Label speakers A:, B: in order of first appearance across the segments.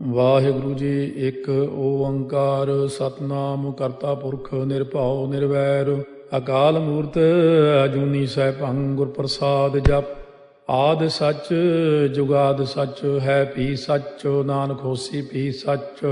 A: ਵਾਹਿਗੁਰੂ ਜੀ। ਇੱਕ ਓੰਕਾਰ ਸਤਨਾਮ ਕਰਤਾ ਪੁਰਖ ਨਿਰਭਉ ਨਿਰਵੈਰ ਅਕਾਲ ਮੂਰਤ ਅਜੂਨੀ ਸੈਭੰ ਗੁਰ ਪ੍ਰਸਾਦ ਜਪ। ਆਦਿ ਸੱਚ ਜੁਗਾਦ ਸੱਚ ਹੈ ਭੀ ਸੱਚ ਨਾਨਕ ਹੋਸੀ ਭੀ ਸੱਚ।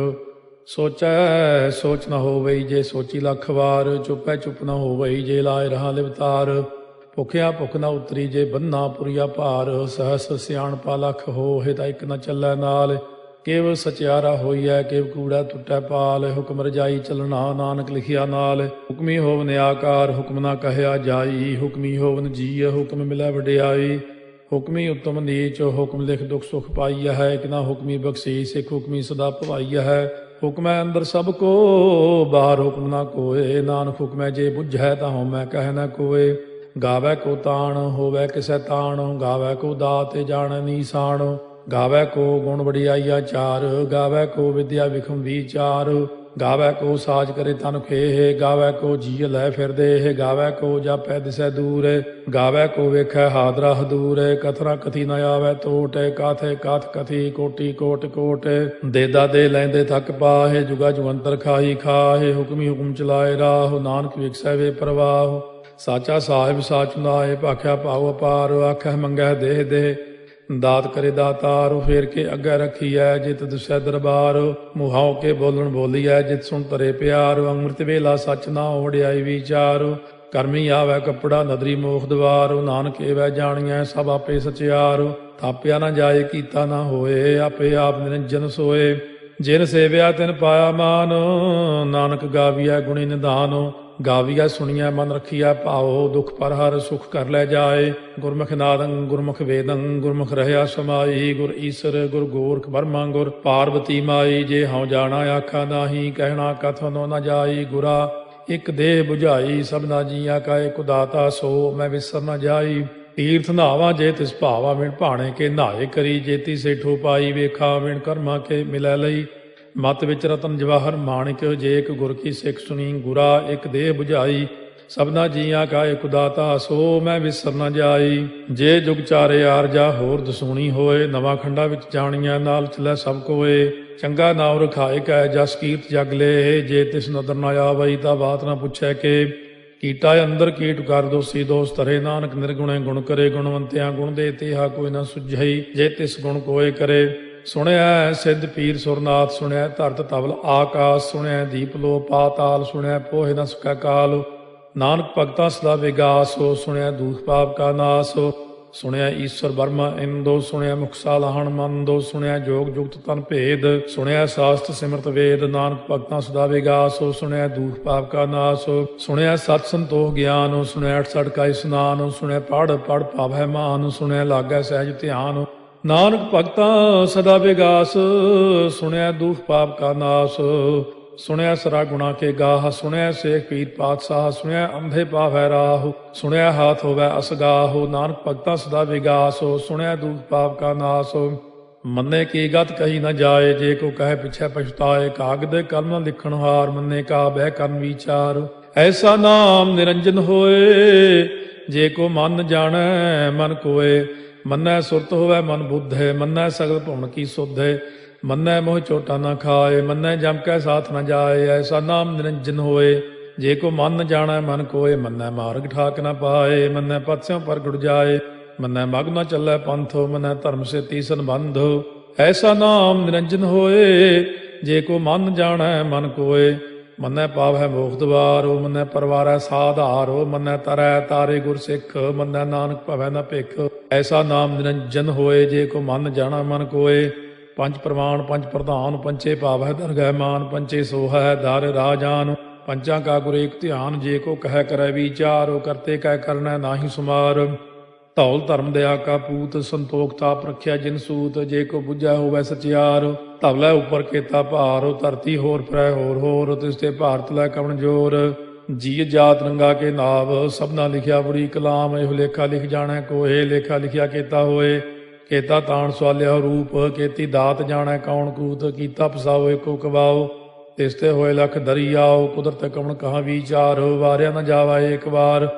A: ਸੋਚੈ ਸੋਚ ਨ ਹੋਵਈ ਜੇ ਸੋਚੀ ਲੱਖ ਵਾਰ। ਚੁੱਪੈ ਚੁੱਪ ਨ ਹੋਵਈ ਜੇ ਲਾਇ ਰਹਾ ਲਿਵਤਾਰ। ਭੁਖਿਆ ਭੁਖ ਨ ਉਤਰੀ ਜੇ ਬੰਨਾ ਪੁਰੀਆ ਭਾਰ। ਸਹਸ ਸਿਆਣਪਾ ਲਖ ਹੋਹਿ ਤਾਂ ਇੱਕ ਨ ਚੱਲੈ ਨਾਲ। ਕੇਵ ਸਚਿਆਰਾ ਹੋਈਐ ਕੇਵ ਕੂੜਾ ਟੁੱਟੈ ਪਾਲ। ਹੁਕਮ ਰਜਾਈ ਚੱਲਣਾ ਨਾਨਕ ਲਿਖਿਆ ਨਾਲ। ਹੁਕਮੀ ਹੋਵਨ ਆਕਾਰ ਹੁਕਮ ਨਾ ਕਹਿਆ ਜਾਈ। ਹੁਕਮੀ ਹੋਵਨ ਜੀਅ ਹੁਕਮ ਮਿਲੈ ਵਡਿਆਈ। ਹੁਕਮੀ ਉੱਤਮ ਨੀਚ ਹੁਕਮ ਲਿਖ ਦੁਖ ਸੁਖ ਪਾਈਆ ਹੈ। ਇੱਕ ਨਾ ਹੁਕਮੀ ਬਖਸ਼ੀਸ ਇੱਕ ਹੁਕਮੀ ਸਦਾ ਭਵਾਈਆ ਹੈ। ਹੁਕਮੈ ਅੰਦਰ ਸਭ ਕੋ ਬਾਹਰ ਹੁਕਮ ਨਾ ਕੋਏ। ਨਾਨਕ ਹੁਕਮੈ ਜੇ ਬੁੱਝੈ ਤਾਂ ਹਉਮੈ ਕਹਿ ਨਾ ਕੋਏ। ਗਾਵੈ ਕੋ ਤਾਣ ਹੋਵੈ ਕਿਸੈ ਤਾਣ। ਗਾਵੈ ਕੋ ਦਾਤ ਜਾਣੈ ਨੀਸਾਨ। ਗਾਵੈ ਕੋ ਗੁਣ ਵਡਿਆਈਆ ਚਾਰ। ਗਾਵੈ ਕੋ ਵਿਦਿਆ ਵਿਖਮ ਵੀਚਾਰ। ਗਾਵੈ ਕੋ ਸਾਜ ਕਰੇ ਤਨ ਖੇਹ। ਗਾਵੈ ਕੋ ਜੀਅ ਲੈ ਫਿਰਦੇ। ਗਾਵੈ ਕੋ ਜਾਪੈ ਦਿਸੈ ਦੂਰ। ਗਾਵੈ ਕੋ ਵੇਖੈ ਹਾਦਰਾ ਹਦੂਰ। ਕਥਨਾ ਕਥੀ ਨ ਆਵੈ ਟੋਟ। ਕਾਥੇ ਕਾਥ ਕਥੀ ਕੋਟੀ ਕੋਟ ਕੋਟ। ਦੇਦਾ ਦੇ ਲੈਂਦੇ ਥੱਕ ਪਾਹੇ। ਜੁਗਾ ਜੁਗੰਤਰ ਖਾਹੀ ਖਾਹੇ। ਹੁਕਮੀ ਹੁਕਮ ਚਲਾਏ ਰਾਹ। ਨਾਨਕ ਵਿਖਸੈ ਵੇ ਪ੍ਰਵਾਹ। ਸਾਚਾ ਸਾਹਿਬ ਸਾਚ ਨਾਏ ਭਾਖਿਆ ਭਾਉ ਅਪਾਰ। ਆਖਹਿ ਮੰਗਹਿ ਦੇਹ ਦੇਹ ਦਾਤ ਕਰੇ ਦਾਤਾਰ। ਫੇਰ ਕੇ ਅੱਗੇ ਰੱਖੀਐ ਜਿਤ ਦਿਸੈ ਦਰਬਾਰ। ਮੁਹਾਉ ਕੇ ਬੋਲਣ ਬੋਲੀਐ ਜਿਤ ਸੁਣ ਤਰੇ ਪਿਆਰ। ਅੰਮ੍ਰਿਤ ਵੇਲਾ ਸੱਚ ਨਾ ਵਡਿਆਈ ਵਿਚਾਰ। ਕਰਮੀ ਆਵੈ ਕੱਪੜਾ ਨਦਰੀ ਮੋਖ ਦਵਾਰ। ਨਾਨਕ ਏਵੈ ਜਾਣੀਐ ਸਭ ਆਪੇ ਸਚਿਆਰ। ਥਾਪਿਆ ਨਾ ਜਾਏ ਕੀਤਾ ਨਾ ਹੋਏ। ਆਪੇ ਆਪ ਨਿਰੰਜਨ ਸੋਏ। ਜਿਨ ਸੇਵਿਆ ਤਿਨ ਪਾਇਆ ਮਾਨ। ਨਾਨਕ ਗਾਵੀਐ ਗੁਣੀ ਨਿਧਾਨ। ਗਾਵੀਐ ਸੁਣੀਐ ਮਨ ਰਖੀਐ ਭਾਉ। ਦੁਖ ਪਰ ਹਰ ਸੁਖ ਕਰ ਲੈ ਜਾਏ। ਗੁਰਮੁਖ ਨਾਦੰ ਗੁਰਮੁਖ ਵੇਦੰ ਗੁਰਮੁਖ ਰਹਿਆ ਸਮਾਈ। ਗੁਰ ਈਸਰ ਗੁਰ ਗੋਰਖ ਬਰਮਾ ਗੁਰ ਪਾਰਬਤੀ ਮਾਈ। ਜੇ ਹਉ ਜਾਣਾ ਆਖਾ ਨਾਹੀ ਕਹਿਣਾ ਕਥਨੋ ਨ ਜਾਈ। ਗੁਰਾ ਇੱਕ ਦੇਹ ਬੁਝਾਈ ਸਭਨਾ ਜੀਆਂ ਕਾ ਏਕ ਦਾਤਾ। ਸੋ ਮੈਂ ਵਿਸਰ ਨ ਜਾਈ। ਤੀਰਥ ਨਾਵਾਂ ਜੇ ਤਿਸ ਭਾਵਾ ਵਿਣ ਭਾਣੇ ਕੇ ਨਹਾਏ ਕਰੀ। ਜੇਤੀ ਸੇਠੋ ਪਾਈ ਵੇਖਾ ਵਿਣ ਕਰਮਾ ਕੇ ਮਿਲੈ ਲਈ। ਮਤ ਵਿੱਚ ਰਤਨ ਜਵਾਹਰ ਮਾਣਿਕ। ਜੇ ਇੱਕ ਗੁਰ ਕੀ ਸਿੱਖ ਸੁਣੀ। ਗੁਰਾ ਇੱਕ ਦੇਹ ਬੁਝਾਈ ਸਭਨਾ ਜੀਆਂ ਕਾ ਏਕ ਦਾਤਾ। ਸੋ ਮੈਂ ਵਿਸਰ ਨ ਜਾਈ। ਜੇ ਜੁਗ ਚਾਰੇ ਆਰਜਾ ਹੋਰ ਦਸੂਣੀ ਹੋਏ। ਨਵਾਂ ਖੰਡਾ ਵਿੱਚ ਜਾਣੀਆਂ ਨਾਲ ਚਲੈ ਸਭ ਕੋਏ। ਚੰਗਾ ਨਾਮ ਰਖਾਏ ਕੈ ਜਸ ਕੀਰਤ ਜਗ ਲੇ। ਜੇ ਤਿਸ ਨਦਰ ਨ ਆਵਈ ਤਾਂ ਬਾਤ ਨ ਪੁੱਛੈ ਕੇ। ਕੀਟਾ ਅੰਦਰ ਕੀਟ ਕਰ ਦੋਸੀ ਦੋਸ ਧਰੇ। ਨਾਨਕ ਨਿਰਗੁਣੇ ਗੁਣ ਕਰੇ। ਗੁਣਵੰਤਿਆਂ ਗੁਣ ਦੇ ਤੇਹਾ ਕੋਈ ਨ ਸੁਝਈ। ਜੇ ਤਿਸ ਗੁਣ ਕੋਏ ਕਰੇ। ਸੁਣਿਆ ਸਿੱਧ ਪੀਰ ਸੁਰਨਾਥ। ਸੁਣਿਆ ਧਰਤ ਤਵਲ ਆਕਾਸ। ਸੁਣਿਆ ਦੀਪ ਲੋ ਪਾਤਾਲ। ਸੁਣਿਆ ਪੋਹਿ ਨ ਸਕੈ ਕਾਲ। ਨਾਨਕ ਭਗਤਾਂ ਸਦਾ ਵਿਗਾਸ। ਸੁਣਿਆ ਦੂਖ ਪਾਪ ਕਾ ਨਾਸ। ਸੁਣਿਆ ਈਸ਼ਵਰ ਬਰਮਾ ਇੰਦੋ। ਸੁਣਿਆ ਮੁਖ ਸਾਲਾਹਣ ਮੰਦੋ। ਸੁਣਿਆ ਜੋਗ ਜੁਗਤ ਤਨ ਭੇਦ। ਸੁਣਿਆ ਸਾਸਤ ਸਿਮਰਤ ਵੇਦ। ਨਾਨਕ ਭਗਤਾਂ ਸਦਾ ਵਿਗਾਸ। ਸੁਣਿਆ ਦੂਖ ਪਾਪ ਕਾ ਨਾਸ। ਸੁਣਿਆ ਸਤ ਸੰਤੋਖ ਗਿਆਨ। ਸੁਣਿਆ 68 ਕਾ ਇਸਨਾਨ। ਸੁਣਿਆ ਪੜ ਪੜ ਪਾਵੈ ਮਾਨ। ਸੁਣਿਆ ਲਾਗੈ ਸਹਿਜ ਧਿਆਨ। ਨਾਨਕ ਭਗਤਾਂ ਸਦਾ ਵਿਗਾਸ। ਸੁਣਿਆ ਦੁਖ ਪਾਪ ਕਾ ਨਾਸ। ਸੁਣਿਆ ਸਰਾ ਗੁਣਾ ਕੇ ਗਾਹ। ਸੁਣਿਆ ਸੇਖ ਪੀਰ ਪਾਤਸ਼ਾਹ। ਸੁਣਿਆ ਅੰਧੇ ਪਾਵੈ ਰਾਹ। ਸੁਣਿਆ ਹਾਥ ਹੋਵੈ ਅਸਗਾਹ। ਨਾਨਕ ਭਗਤਾਂ ਸਦਾ ਵਿਗਾਸ। ਸੁਣਿਆ ਦੁਖ ਪਾਪ ਕਾ ਨਾਸ। ਮੰਨੇ ਕੀ ਗਤ ਕਹੀ ਨ ਜਾਏ। ਜੇ ਕੋ ਕਹੇ ਪਿਛੈ ਪਛਤਾਏ। ਕਾਗਦ ਕਲਮ ਨ ਲਿਖਣ ਹਾਰ। ਮੰਨੇ ਕਾ ਬਹਿ ਕਰਨ ਵਿਚਾਰ। ਐਸਾ ਨਾਮ ਨਿਰੰਜਨ ਹੋਏ। ਜੇ ਕੋ ਮਨ ਜਾਣੈ ਮਨ ਕੋਏ। ਮੰਨੈ ਸੁਰਤ ਹੋਵੈ ਮਨ ਬੁੱਧ ਹੈ। ਮੰਨੈ ਸਗਲ ਭਵਨ ਕੀ ਸੁਧ ਹੈ। ਮੰਨੈ ਮੋਹ ਚੋਟਾ ਨਾ ਖਾਏ। ਮੰਨੈ ਜਮ ਕੈ ਸਾਥ ਨ ਜਾਏ। ਐਸਾ ਨਾਮ ਨਿਰੰਜਨ ਹੋਏ। ਜੇ ਕੋ ਮਨ ਜਾਣੈ ਮਨ ਕੋਏ। ਮੰਨੈ ਮਾਰਗ ਠਾਕ ਨ ਪਾਏ। ਮੰਨੈ ਪਥ ਸਿਉ ਪ੍ਰਗਟ ਜਾਏ। ਮੰਨੈ ਮਗ ਨ ਚੱਲੈ ਪੰਥ। ਮੰਨੈ ਧਰਮ ਸੇ ਤੀਸਨ ਬੰਧ। ਐਸਾ ਨਾਮ ਨਿਰੰਜਨ ਹੋਏ। ਜੇ ਕੋ ਮਨ ਜਾਣੈ ਮਨ ਕੋਏ। ਮੰਨੈ ਪਾਵੈ ਮੋਖ ਦਵਾਰੋ। ਮੰਨੈ ਪਰਵਾਰੈ ਸਾਧਾਰੋ। ਮੰਨੈ ਤਰੈ ਤਾਰੇ ਗੁਰ ਸਿੱਖ। ਮੰਨੈ ਨਾਨਕ ਭਵੈ ਨ ਭਿਖ। ਐਸਾ ਨਾਮ ਨਿਰੰਜਨ ਹੋਏ। ਜੇ ਕੋ ਮਨ ਜਾਣਾ ਮਨ ਕੋਏ। ਪੰਜ ਪ੍ਰਮਾਣ ਪੰਜ ਪ੍ਰਧਾਨ। ਪੰਚੇ ਭਾਵੈ ਦਰਗਹਿ ਮਾਨ। ਪੰਚੇ ਸੋਹੈ ਦਰ ਰਾਜਾਨ। ਪੰਚਾਂ ਕਾ ਗੁਰ ਏਕ ਧਿਆਨ। ਜੇ ਕੋ ਕਹਿ ਕਰੈ ਵਿਚਾਰ। ਕਰਤੇ ਕਹਿ ਕਰਨੈ ਨਾਹੀ ਸੁਮਾਰ। ਧੌਲ ਧਰਮ ਦਇਆ ਕਾ ਪੂਤ। ਸੰਤੋਖ ਤਾਪ ਰਖਿਆ ਜਿਨ ਸੂਤ। ਜੇ ਕੋ ਬੁੱਝੈ ਹੋਵੈ ਸਚਿਆਰ। ਧਵਲੇ ਉੱਪਰ ਕੇਤਾ ਭਾਰ। ਧਰਤੀ ਹੋਰ ਪਰੈ ਹੋਰ ਹੋਰ। ਤਿਸ ਤੇ ਭਾਰਤ ਲੈ ਕਵਣ ਜੋਰ। ਜੀਅ ਜਾਤ ਰੰਗਾ ਕੇ ਨਾਵ। ਸਭਨਾ ਲਿਖਿਆ ਬੜੀ ਕਲਾਮ। ਇਹੋ ਲੇਖਾ ਲਿਖ ਜਾਣੈ ਕੋਏ। ਲੇਖਾ ਲਿਖਿਆ ਕੇਤਾ ਹੋਏ। ਕੇਤਾ ਤਾਣ ਸਵਾਲਿਆ ਰੂਪ। ਕੇਤੀ ਦਾਤ ਜਾਣੈ ਕੌਣ ਕੂਤ। ਕੀਤਾ ਪਸਾਓ ਏਕੋ ਕਵਾਓ। ਤਿਸ ਤੇ ਹੋਏ ਲਖ ਦਰਿਆਓ। ਕੁਦਰਤ ਕਵਣ ਕਹਾ ਵਿਚਾਰ। ਵਾਰਿਆ ਨ ਜਾਵਾ ਏਕ ਵਾਰ।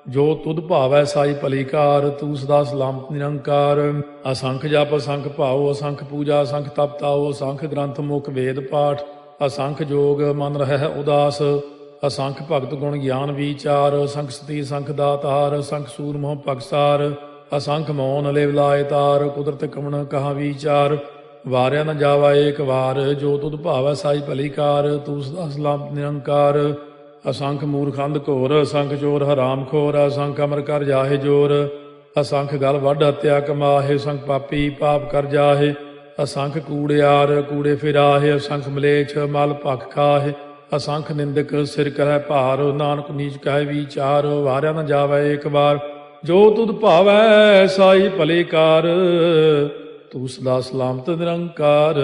A: ਜੋ ਤੁਧ ਭਾਵੈ ਸਾਈ ਭਲੀ ਕਾਰ, ਤੂੰ ਸਦਾ ਸਲਾਮਤ ਨਿਰੰਕਾਰ। ਅਸੰਖ ਜਪ ਅਸੰਖ ਭਾਉ, ਅਸੰਖ ਪੂਜਾ ਅਸੰਖ ਤਪ ਤਾਉ, ਅਸੰਖ ਗ੍ਰੰਥ ਮੁਖ ਵੇਦ ਪਾਠ, ਅਸੰਖ ਜੋਗ ਮਨ ਰਹਿ ਉਦਾਸ। ਅਸੰਖ ਭਗਤ ਗੁਣ ਗਿਆਨ ਵਿਚਾਰ, ਅਸੰਖ ਸਤੀ ਅਸੰਖ ਦਾਤਾਰ, ਅਸੰਖ ਸੂਰ ਮੋਹ ਭਗਸਾਰ। ਅਸੰਖ ਮੌਨ ਲਿਵ ਲਾਇ ਤਾਰ, ਕੁਦਰਤ ਕਵਣ ਕਹਾ ਵਿਚਾਰ। ਵਾਰਿਆ ਨ ਜਾਵਾ ਏਕ ਵਾਰ, ਜੋ ਤੁਧ ਭਾਵੈ ਸਾਈ ਭਲੀ ਕਾਰ, ਤੂੰ ਸਦਾ ਸਲਾਮਤ ਨਿਰੰਕਾਰ। ਅਸੰਖ ਮੂਰਖ ਅੰਧ ਘੋਰ, ਅਸੰਖ ਚੋਰ ਹਰਾਮ ਖੋਰ, ਅਸੰਖ ਅਮਰ ਕਰ ਜਾਹੇ ਜੋਰ। ਅਸੰਖ ਗਲ ਵੱਢ ਹੱਤਿਆ ਕਮਾਹੇ, ਅਸੰਖ ਪਾਪੀ ਪਾਪ ਕਰ ਜਾਹੇ। ਅਸੰਖ ਕੂੜਿਆਰ ਕੂੜੇ ਫਿਰਾਹੇ, ਅਸੰਖ ਮਲੇਛ ਮਲ ਭਖ ਖਾਹੇ। ਅਸੰਖ ਨਿੰਦਕ ਸਿਰ ਕਰੈ ਭਾਰ, ਨਾਨਕ ਨੀਚ ਕਹਿ ਵਿਚਾਰ। ਵਾਰਿਆ ਨ ਜਾਵੈ ਏਕ ਵਾਰ, ਜੋ ਤੁਧ ਭਾਵੈ ਸਾਈ ਭਲੀ ਕਾਰ, ਤੂੰ ਸਦਾ ਸਲਾਮਤ ਨਿਰੰਕਾਰ।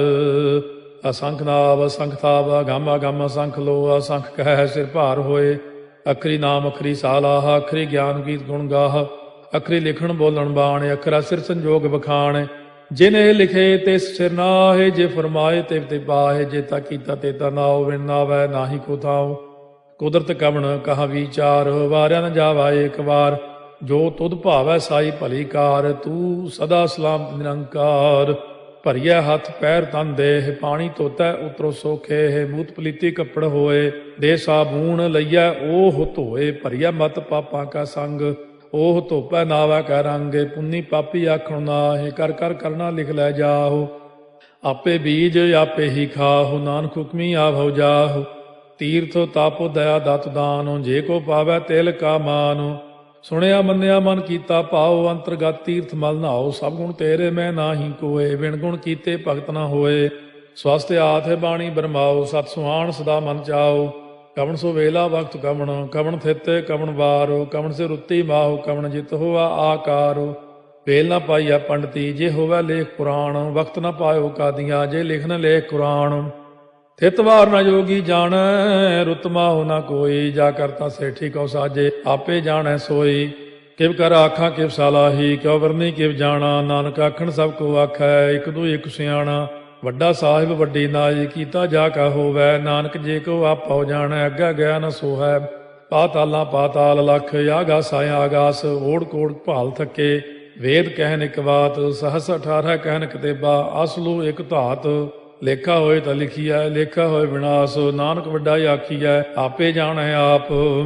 A: ਅਸੰਖ ਨਾਵ ਅਸੰਖ ਥਾਵ, ਅਗੰਮ ਅਗੰਮ ਅਸੰਖ ਲੋ, ਅਸੰਖ ਕਹਿ ਸਿਰ ਭਾਰ ਹੋਏ। ਅਖਰੀ ਨਾਮ ਅਖਰੀ ਸਾਲਾਹ, ਅਖਰੀ ਗਿਆਨ ਗੀਤ ਗੁਣ ਗਾਹ। ਅਖਰੀ ਲਿਖਣ ਬੋਲਣ ਬਾਣ, ਅਖਰਾ ਸਿਰ ਸੰਜੋਗ ਬਖਾਣ। ਜਿਨੇ ਲਿਖੇ ਤਿਸ ਸਿਰ ਨਾਹੇ, ਜੇ ਫਰਮਾਏ ਤਿਵ ਤੇ ਪਾਹੇ। ਜੇ ਤਾ ਕੀਤਾ ਤੇ ਤਾ ਨਾਉ, ਵਿਣ ਨਾਵੈ ਨਾਹੀ ਕੋ ਥਾਉ। ਕੁਦਰਤ ਕਵਣ ਕਹਾ ਵਿਚਾਰ, ਵਾਰਿਆ ਨ ਜਾਵਾ ਏਕ ਵਾਰ, ਜੋ ਤੁਧ ਭਾਵੈ ਸਾਈ ਭਲੀ ਕਾਰ, ਤੂੰ ਸਦਾ ਸਲਾਮਤ ਨਿਰੰਕਾਰ। ਭਰੀਐ ਹੱਥ ਪੈਰ ਤਨ ਦੇਹ, ਪਾਣੀ ਧੋਤੈ ਉਤਰੋ ਸੋਖੇ। ਮੂਤ ਪਲੀਤੀ ਕੱਪੜ ਹੋਏ, ਦੇ ਸਾਬੂਣ ਲਈਐ ਓਹ ਧੋਏ। ਭਰੀਐ ਮਤ ਪਾਪਾਂ ਕਾ ਸੰਗ, ਓਹ ਧੋਪੈ ਨਾਵੈ ਕੈ ਰੰਗ। ਪੁੰਨੀ ਪਾਪੀ ਆਖਣ ਨਾਹਿ, ਕਰ ਕਰ ਕਰਨਾ ਲਿਖ ਲੈ ਜਾਹੋ। ਆਪੇ ਬੀਜ ਆਪੇ ਹੀ ਖਾਹੋ, ਨਾਨਕ ਹੁਕਮੀ ਆਭਉ ਜਾਹੋ। ਤੀਰਥ ਤਾਪੋ ਦਇਆ ਦਤ ਦਾਨੋ, ਜੇ ਕੋ ਪਾਵੈ ਤਿਲ ਕਾ ਮਾਨੋ। ਸੁਣਿਆ ਮੰਨਿਆ ਮਨ ਕੀਤਾ ਭਾਉ, ਅੰਤਰਗਤ ਤੀਰਥ ਮਲ ਨਹਾਉ। ਸਭ ਗੁਣ ਤੇਰੇ ਮੈਂ ਨਾਹੀ ਕੋਏ, ਬਿਨ ਗੁਣ ਕੀਤੇ ਭਗਤ ਨ ਹੋਏ। ਸਵਸਤ ਆਥ ਬਾਣੀ ਬਰਮਾਓ, ਸਤ ਸੁਹਾਣ ਸਦਾ ਮਨ ਚਾਓ। ਕਵਣ ਸੋ ਵੇਲਾ ਵਕਤ ਕਵਣ, ਕਵਣ ਥਿਤੇ ਕਵਣ ਵਾਰੋ। ਕਵਣ ਸੇ ਰੁੱਤੀ ਮਾਹੋ, ਕਵਣ ਜਿਤ ਹੋਆ ਆਕਾਰੋ। ਵੇਲ ਨਾ ਪਾਈਆ ਪੰਡਤੀ, ਜੇ ਹੋਵੈ ਲੇਖ ਪੁਰਾਣ। ਵਕਤ ਨ ਪਾਇਓ ਕਾਦੀਆਂ, ਜੇ ਲਿਖਨ ਲੇਖ ਕੁਰਾਨ। ਥਿਤ ਵਾਰ ਨ ਜੋਗੀ ਜਾਣੈ, ਰੁੱਤ ਮਾਹੁ ਨ ਕੋਈ। ਜਾ ਕਰਤਾ ਸੇਠੀ ਕਉ ਸਾਜੇ, ਆਪੇ ਜਾਣੈ ਸੋਈ। ਕਿਵ ਕਰ ਆਖਾਂ ਕਿਵ ਸਾਲਾਹੀ, ਕਿਉ ਵਰਨੀ ਕਿਵ ਜਾਣਾ। ਨਾਨਕ ਆਖਣ ਸਭ ਕੋ ਆਖੈ, ਇਕ ਦੂ ਇਕ ਸਿਆਣਾ। ਵੱਡਾ ਸਾਹਿਬ ਵੱਡੀ ਨਾਈ, ਕੀਤਾ ਜਾ ਕਾ ਹੋਵੈ। ਨਾਨਕ ਜੇ ਕੋ ਆਪਉ ਜਾਣੈ, ਅੱਗਾ ਗਿਆ ਨ ਸੋਹੈ। ਪਾਤਾਲਾਂ ਪਾਤਾਲ ਲਖ, ਆਗਾਸ ਆਗਾਸ। ਓੜ ਕੋੜ ਭਾਲ ਥੱਕੇ, ਵੇਦ ਕਹਿਨ ਇਕ ਬਾਤ। ਸਹਸ 18 ਕਹਿਨ ਕਤੇਬਾ, ਅਸਲੂ ਇਕ ਧਾਤ। ਲੇਖਾ ਹੋਏ ਤਾਂ ਲਿਖੀਐ, ਲੇਖਾ ਹੋਏ ਵਿਨਾਸ਼। ਨਾਨਕ ਵੱਡਾ ਆਖੀਐ, ਆਪੇ ਜਾਣੈ ਆਪ।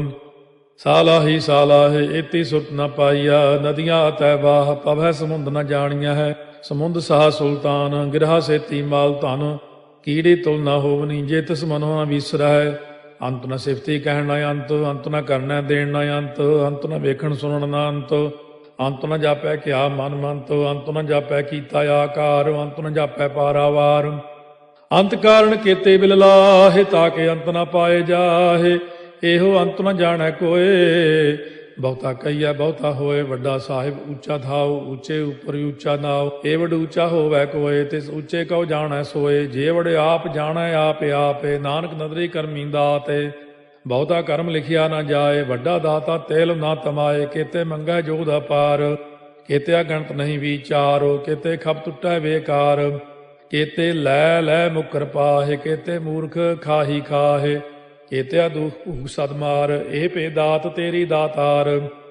A: ਸਾਲਾਹੀ ਸਾਲਾਹੇ, ਏਤੀ ਸੁਰਤ ਨ ਪਾਈਆ। ਨਦੀਆਂ ਅਤੈ ਵਾਹ, ਪਵੈ ਸਮੁੰਦ ਨ ਜਾਣੀਆਂ ਹੈ। ਸਮੁੰਦ ਸਾਹ ਸੁਲਤਾਨ, ਗਿਰਹਾ ਸੇਤੀ ਮਾਲ ਧਨ। ਕੀੜੀ ਤੁਲ ਨ ਹੋਵਨੀ, ਜੇ ਤਿਸ ਮਨੋ ਨ ਵਿਸਰੈ। ਅੰਤ ਨ ਸਿਫਤੀ ਕਹਿਣ ਨ ਅੰਤ, ਅੰਤ ਨ ਕਰਨੈ ਦੇਣ ਨ ਅੰਤ। ਅੰਤ ਨ ਵੇਖਣ ਸੁਣਨ ਨ ਅੰਤ, ਅੰਤ ਨ ਜਾਪੈ ਕਿਆ ਮਨ ਮੰਤ। ਅੰਤ ਨ ਜਾਪੈ ਕੀਤਾ ਆਕਾਰ, ਅੰਤ ਨ ਜਾਪੈ ਪਾਰਾਵਾਰ। ਅੰਤ ਕਾਰਨ ਕੀਤੇ ਬਿਲ ਲਾਹੇ, ਤਾਕੇ ਅੰਤ ਨ ਪਾਏ ਜਾਹੇ। ਇਹੋ ਅੰਤ ਨ ਜਾਣੈ ਕੋਏ, ਬਹੁਤਾ ਕਹੀਐ ਬਹੁਤਾ ਹੋਏ। ਵੱਡਾ ਸਾਹਿਬ ਉੱਚਾ ਥਾਉ, ਉੱਚੇ ਉੱਪਰ ਉੱਚਾ ਨਾਉ। ਏ ਵਡ ਉੱਚਾ ਹੋਵੈ ਕੋਏ, ਤਿਸ ਉੱਚੇ ਕਉ ਜਾਣੈ ਸੋਏ। ਜੇ ਵਡ ਆਪ ਜਾਣੈ ਆਪੇ ਆਪੇ, ਨਾਨਕ ਨਦਰੀ ਕਰਮੀ ਦਾਤੇ। ਬਹੁਤਾ ਕਰਮ ਲਿਖਿਆ ਨਾ ਜਾਏ, ਵੱਡਾ ਦਾਤਾ ਤੇਲ ਨਾ ਤਮਾਏ। ਕੇਤੇ ਮੰਗੈ ਜੋਧ ਅਪਾਰ, ਕੇਤਿਆ ਗਣਤ ਨਹੀਂ ਵਿਚਾਰ। ਕੇਤੇ ਖਪ ਟੁੱਟੈ ਬੇਕਾਰ, ਕੇਤੇ ਲੈ ਲੈ ਮੁਕਰ ਪਾਹੇ। ਕੇਤੇ ਮੂਰਖ ਖਾਹੀ ਖਾਹੇ, ਕੇਤਿਆ ਦੁਖ ਭੂਖ ਸਦ ਮਾਰ। ਇਹ ਭੇ ਦਾਤ ਤੇਰੀ ਦਾਤਾਰ,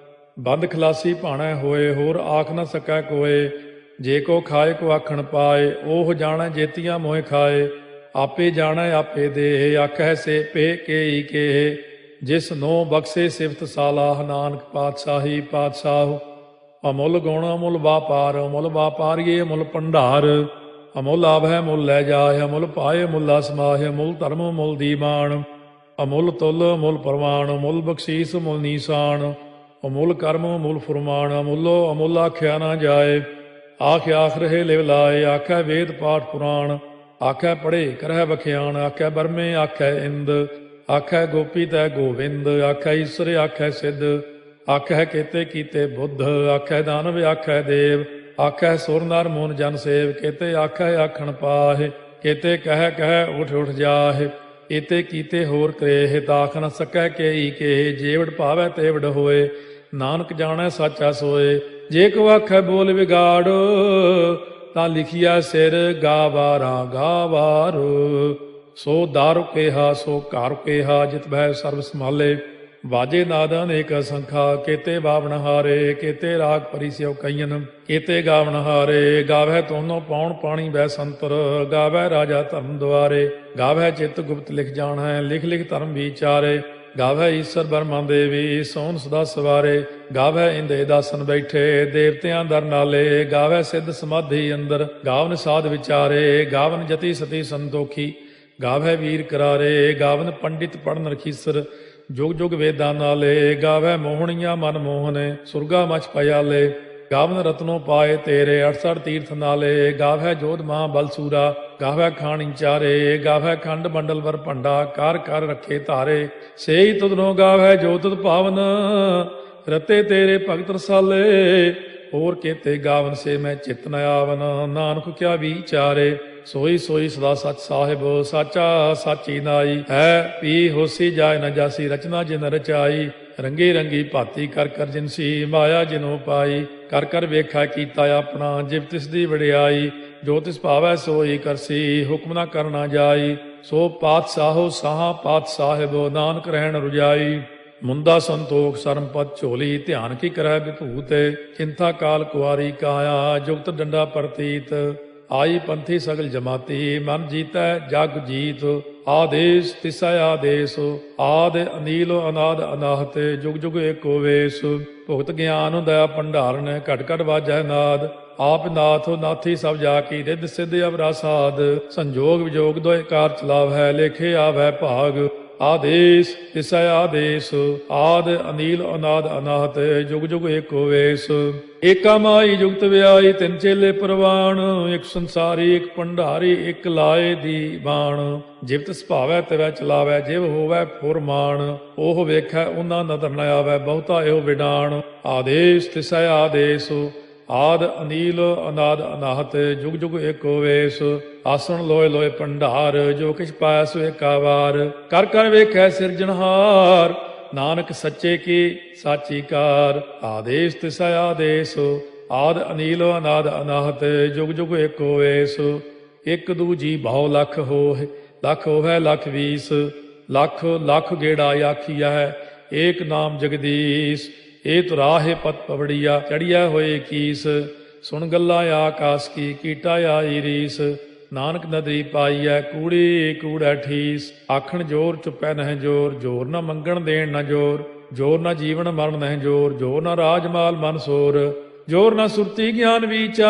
A: ਬੰਦ ਖਲਾਸੀ ਭਾਣੈ ਹੋਏ। ਹੋਰ ਆਖ ਨ ਸਕੈ ਕੋਏ, ਜੇ ਕੋ ਖਾਏ ਕੋ ਆਖਣ ਪਾਏ। ਉਹ ਜਾਣੈ ਜੇਤੀਆਂ ਮੋਹਿ ਖਾਏ, ਆਪੇ ਜਾਣੈ ਆਪੇ ਦੇਹ। ਆਖੈ ਸੇ ਪੇ ਕੇਈ ਕੇ, ਜਿਸ ਨੋ ਬਖਸ਼ੇ ਸਿਫਤ ਸਾਲਾਹ। ਨਾਨਕ ਪਾਤਸ਼ਾਹੀ ਪਾਤਸ਼ਾਹ, ਅਮੁੱਲ ਗੁਣ ਅਮੁੱਲ ਵਾਪਾਰ। ਅਮੁੱਲ ਵਾਪਾਰੀਏ ਅਮੁੱਲ ਭੰਡਾਰ, ਅਮੁੱਲ ਆਭੈ ਮੁੱਲ ਲੈ ਜਾਏ। ਅਮੁੱਲ ਪਾਏ ਮੁੱਲਾ ਸਮਾਹੇ, ਅਮੁੱਲ ਧਰਮ ਮੁੱਲ ਦੀਵਾਨ। ਅਮੁੱਲ ਤੁਲ ਅਮੁੱਲ ਪ੍ਰਵਾਨ, ਅਮੁੱਲ ਬਖਸ਼ੀਸ ਮੁੱਲ ਨੀਸਾਨ। ਅਮੁੱਲ ਕਰਮ ਅਮੁੱਲ ਫੁਰਮਾਨ, ਅਮੁੱਲੋ ਅਮੁੱਲ ਆਖਿਆ ਨਾ ਜਾਏ। ਆਖ ਆਖ ਰਹੇ ਲਿਵ ਲਾਏ, ਆਖੈ ਵੇਦ ਪਾਠ ਪੁਰਾਣ। ਆਖੈ ਪੜ੍ਹੇ ਕਰਹਿ ਵਖਿਆਣ, ਆਖੈ ਬਰਮੇ ਆਖੈ ਇੰਦ। ਆਖੈ ਗੋਪੀ ਤੈ ਗੋਵਿੰਦ, ਆਖੈ ਈਸਰ ਆਖੈ ਸਿੱਧ। ਆਖੈ ਕੇਤੇ ਕੀਤੇ ਬੁੱਧ, ਆਖੈ ਦਾਨਵ ਆਖੈ ਦੇਵ। ਆਖੈ ਸੁਰ ਨਰ ਮੂਨ ਜਨ ਸੇਵ, ਕੇਤੇ ਆਖੈ ਆਖਣ ਪਾਹੇ। ਕੇਤੇ ਕਹਿ ਕਹਿ ਉਠ ਉਠ ਜਾਹੇ, ਏਤੇ ਕੀਤੇ ਹੋਰ ਕਰੇਹ। ਤਾਖ ਨ ਸਕੈ ਕੇਈ ਕੇ, ਜੇਵੜ ਭਾਵੈ ਤੇਵੜ ਹੋਏ। ਨਾਨਕ ਜਾਣੈ ਸਾਚਾ ਸੋਏ, ਜੇ ਕੋ ਆਖੈ ਬੋਲ ਵਿਗਾੜ। ਤਾਂ ਲਿਖਿਆ ਸਿਰ ਗਾਵਾਰਾ ਗਾਵਾਰ। ਸੋ ਦਾਰੂ ਕੇਹਾ ਸੋ ਘਰ ਕੇਹਾ, ਜਿਤ ਬਹਿ ਸਰਬ ਸੰਭਾਲੇ। ਵਾਜੇ ਨਾਦ ਅਨੇਕ ਅਸੰਖਾ ਕੇਤੇ ਬਾਵਣ ਹਾਰੇ ਕੇਤੇ ਰਾਗ ਪਰਿਸਿਉ ਕਈਨ ਕੇਤੇ ਗਾਵਣ ਹਾਰੇ ਗਾਵੈ ਤੋਨੋ ਪਾਉਣ ਪਾਣੀ ਬੈ ਸੰਤਰ ਗਾਵੈ ਰਾਜਾ ਧਰਮ ਦੁਆਰੇ ਗਾਵੈ ਚਿੱਤ ਗੁਪਤ ਲਿਖ ਜਾਣੈ ਲਿਖ ਲਿਖ ਧਰਮ ਵਿਚਾਰੇ ਗਾਵੈ ਈਸ਼ਰ ਬਰਮਾ ਦੇਵੀ ਸੋਨ ਸਦਾ ਸਵਾਰੇ ਗਾਵੈ ਇੰਦੇ ਦਾਸਨ ਬੈਠੇ ਦੇਵਤਿਆਂ ਦਰ ਨਾਲੇ ਗਾਵੈ ਸਿੱਧ ਸਮਾਧੀ ਅੰਦਰ ਗਾਵਨ ਸਾਧ ਵਿਚਾਰੇ ਗਾਵਨ ਜਤੀ ਸਤੀ ਸੰਤੋਖੀ ਗਾਵੈ ਵੀਰ ਕਰਾਰੇ ਗਾਵਨ ਪੰਡਿਤ ਪੜਨ ਰਖੀਸਰ ਜੁਗ ਜੁਗ ਵੇਦਾਂ ਨਾਲੇ ਗਾਵੈ ਮੋਹਣੀਆਂ ਮਨ ਮੋਹਨ ਸੁਰਗਾ ਮਛ ਪਿਆਲੇ ਗਾਵਨ ਰਤਨੋ ਪਾਏ ਤੇਰੇ 68 ਤੀਰਥ ਨਾਲੇ ਗਾਵੈ ਜੋਧ ਮਹਾ ਬਲਸੂਰਾ ਗਾਵੈ ਖਾਣੀ ਚਾਰੇ ਗਾਵੈ ਖੰਡ ਮੰਡਲ ਵਰ ਭੰਡਾ ਕਰ ਕਰ ਰੱਖੇ ਧਾਰੇ ਸੇਈ ਤੁਧਨੋ ਗਾਵੈ ਜੋ ਤੁਧ ਭਾਵਨ ਰਤੇ ਤੇਰੇ ਭਗਤ ਰਸਾਲੇ ਹੋਰ ਕੇਤੇ ਗਾਵਨ ਸੇ ਮੈਂ ਚਿਤ ਨ ਆਵਨ ਨਾਨਕ ਕਿਆ ਵਿਚਾਰੇ ਸੋਈ ਸੋਈ ਸਦਾ ਸਚ ਸਾਹਿਬ ਸਾਚਾ ਸਾਚੀ ਨਾਈ ਹੈ ਪੀ ਹੋਸੀ ਜਾਇ ਨ ਜਾਸੀ ਰਚਨਾ ਜਿਨ ਰਚਾਈ ਰੰਗੀ ਰੰਗੀ ਭਾਤੀ ਕਰ ਕਰ ਜਿਨਸੀ ਮਾਇਆ ਜਿਨੋ ਪਾਈ ਕਰ ਕਰ ਵੇਖਾ ਕੀਤਾ ਆਪਣਾ ਜਿਵ ਤਿਸ ਦੀ ਵਡਿਆਈ ਜੋ ਤਿਸ ਭਾਵੈ ਸੋਈ ਕਰਸੀ ਹੁਕਮ ਨਾ ਕਰਨਾ ਜਾਈ ਸੋ ਪਾਤਸ਼ਾਹੋ ਸਾਹਾ ਪਾਤ ਸਾਹਿਬ ਨਾਨਕ ਰਹਿਣ ਰੁਜਾਈ ਮੁੰਦਾ ਸੰਤੋਖ ਸਰਮਪਦ ਝੋਲੀ ਧਿਆਨ ਕੀ ਕਰੈ ਵਿਭੂਤ ਚਿੰਤਾ ਕਾਲ ਕੁਆਰੀ ਕਾਇਆ ਜੁਗਤ ਡੰਡਾ ਪ੍ਰਤੀਤ ਆਈ ਪੰਥੀ ਸਗਲ ਜਮਾਤੀ ਮਨ ਜੀਤੈ ਜਗ ਜੀਤ ਆਦੇਸ਼ ਤਿਸੈ ਆਦੇਸ਼ ਆਦ ਅਨੀਲ ਅਨਾਦ ਅਨਾਹਤ ਜੁਗ ਜੁਗ ਏਕੋ ਵੇਸ ਭੁਗਤ ਗਿਆਨ ਦਇਆ ਭੰਡਾਰਨ ਘਟ ਘਟ ਵਾਜੈ ਨਾਦ ਆਪ ਨਾਥ ਨਾਥੀ ਸਭ ਜਾ ਕੀ ਰਿੱਧ ਸਿੱਧ ਅਵਰਾ ਸਾਧ ਸੰਜੋਗ ਵਿਜੋਗ ਦੋਇ ਕਾਰ ਚਲਾਵੈ ਲੇਖੇ ਆਵੈ ਭਾਗ ਆਦੇਸ਼ ਤਿਸੈ ਆਦੇਸ਼ ਆਦ ਅਨੀਲ ਅਨਾਦ ਅਨਾਹਤ ਜੁਗ ਜੁਗ ਏਕੋ ਵੇਸ ਏਕਾ ਮਾਈ ਜੁਗਤ ਵਿਆਈ ਤਿੰਨ ਚੇਲੇ ਪ੍ਰਵਾਣ ਇੱਕ ਸੰਸਾਰੀ ਇੱਕ ਭੰਡਾਰੀ ਇੱਕ ਲਾਏ ਦੀ ਬਾਣ ਜਿਵਤ ਸੁਭਾਵੈ ਤਿਵੈ ਚਲਾਵੈ ਜਿਵ ਹੋਵੈ ਫੁਰਮਾਨ ਉਹ ਵੇਖੈ ਉਹਨਾਂ ਨਦਰ ਨ ਆਵੈ ਬਹੁਤਾ ਇਹੋ ਵਿਡਾਣ ਆਦੇਸ਼ ਤਿਸੈ ਆਦੇਸ਼ ਆਦ ਅਨੀਲ ਅਨਾਦ ਅਨਾਹਤ ਜੁਗ ਜੁਗ ਏਕੋ ਵੇਸ ਆਸਣ ਲੋਏ ਲੋਏ ਭੰਡਾਰ ਜੋ ਕਿਛ ਪਾਇਆ ਸੋ ਏਕਾ ਵਾਰ ਕਰ ਕਰ ਵੇਖੈ ਸਿਰਜਣਹਾਰ ਨਾਨਕ ਸੱਚੇ ਕੀ ਸਾਚੀ ਕਾਰ ਆਦੇਸ਼ ਤਿਸੈ ਆਦੇਸ਼ ਆਦ ਅਨੀਲ ਅਨਾਦ ਅਨਾਹਤ ਜੁਗ ਜੁਗ ਏਕੋ ਵੇਸ ਇੱਕ ਦੂਜੀ ਬਹੁ ਲੱਖ ਹੋਏ ਲੱਖ ਹੋਵੇ ਲੱਖ 20 ਲੱਖ ਲੱਖ ਗੇੜਾ ਆਖੀਐ ਏਕ ਨਾਮ ਜਗਦੀਸ਼ ਇਹ ਤੁਰਾਹੇ ਪਤ ਪਵੜੀਆ ਚੜੀਆ ਹੋਏ ਕੀਸ ਸੁਣ ਗੱਲਾਂ ਆਕਾਸ ਕੀ ਕੀਟਾ ਆਈ ਰੀਸ ਨਾਨਕ ਨਦਰੀ ਪਾਈਐ ਕੂੜੀ ਕੂੜੈ ਠੀਸ ਆਖਣ ਜੋਰ ਚੁੱਪੈ ਨਹਿ ਜੋਰ ਜੋਰ ਨਾ ਮੰਗਣ ਦੇਣ ਨਾ ਜੋਰ ਜੋਰ ਨਾ ਜੀਵਨ ਮਰਨ ਨਹਿ ਜੋਰ ਜੋਰ ਨਾ ਰਾਜਮਾਲ ਮਨ ਸੋਰ ਜੋਰ ਨਾ ਸੁਰਤੀ ਗਿਆਨ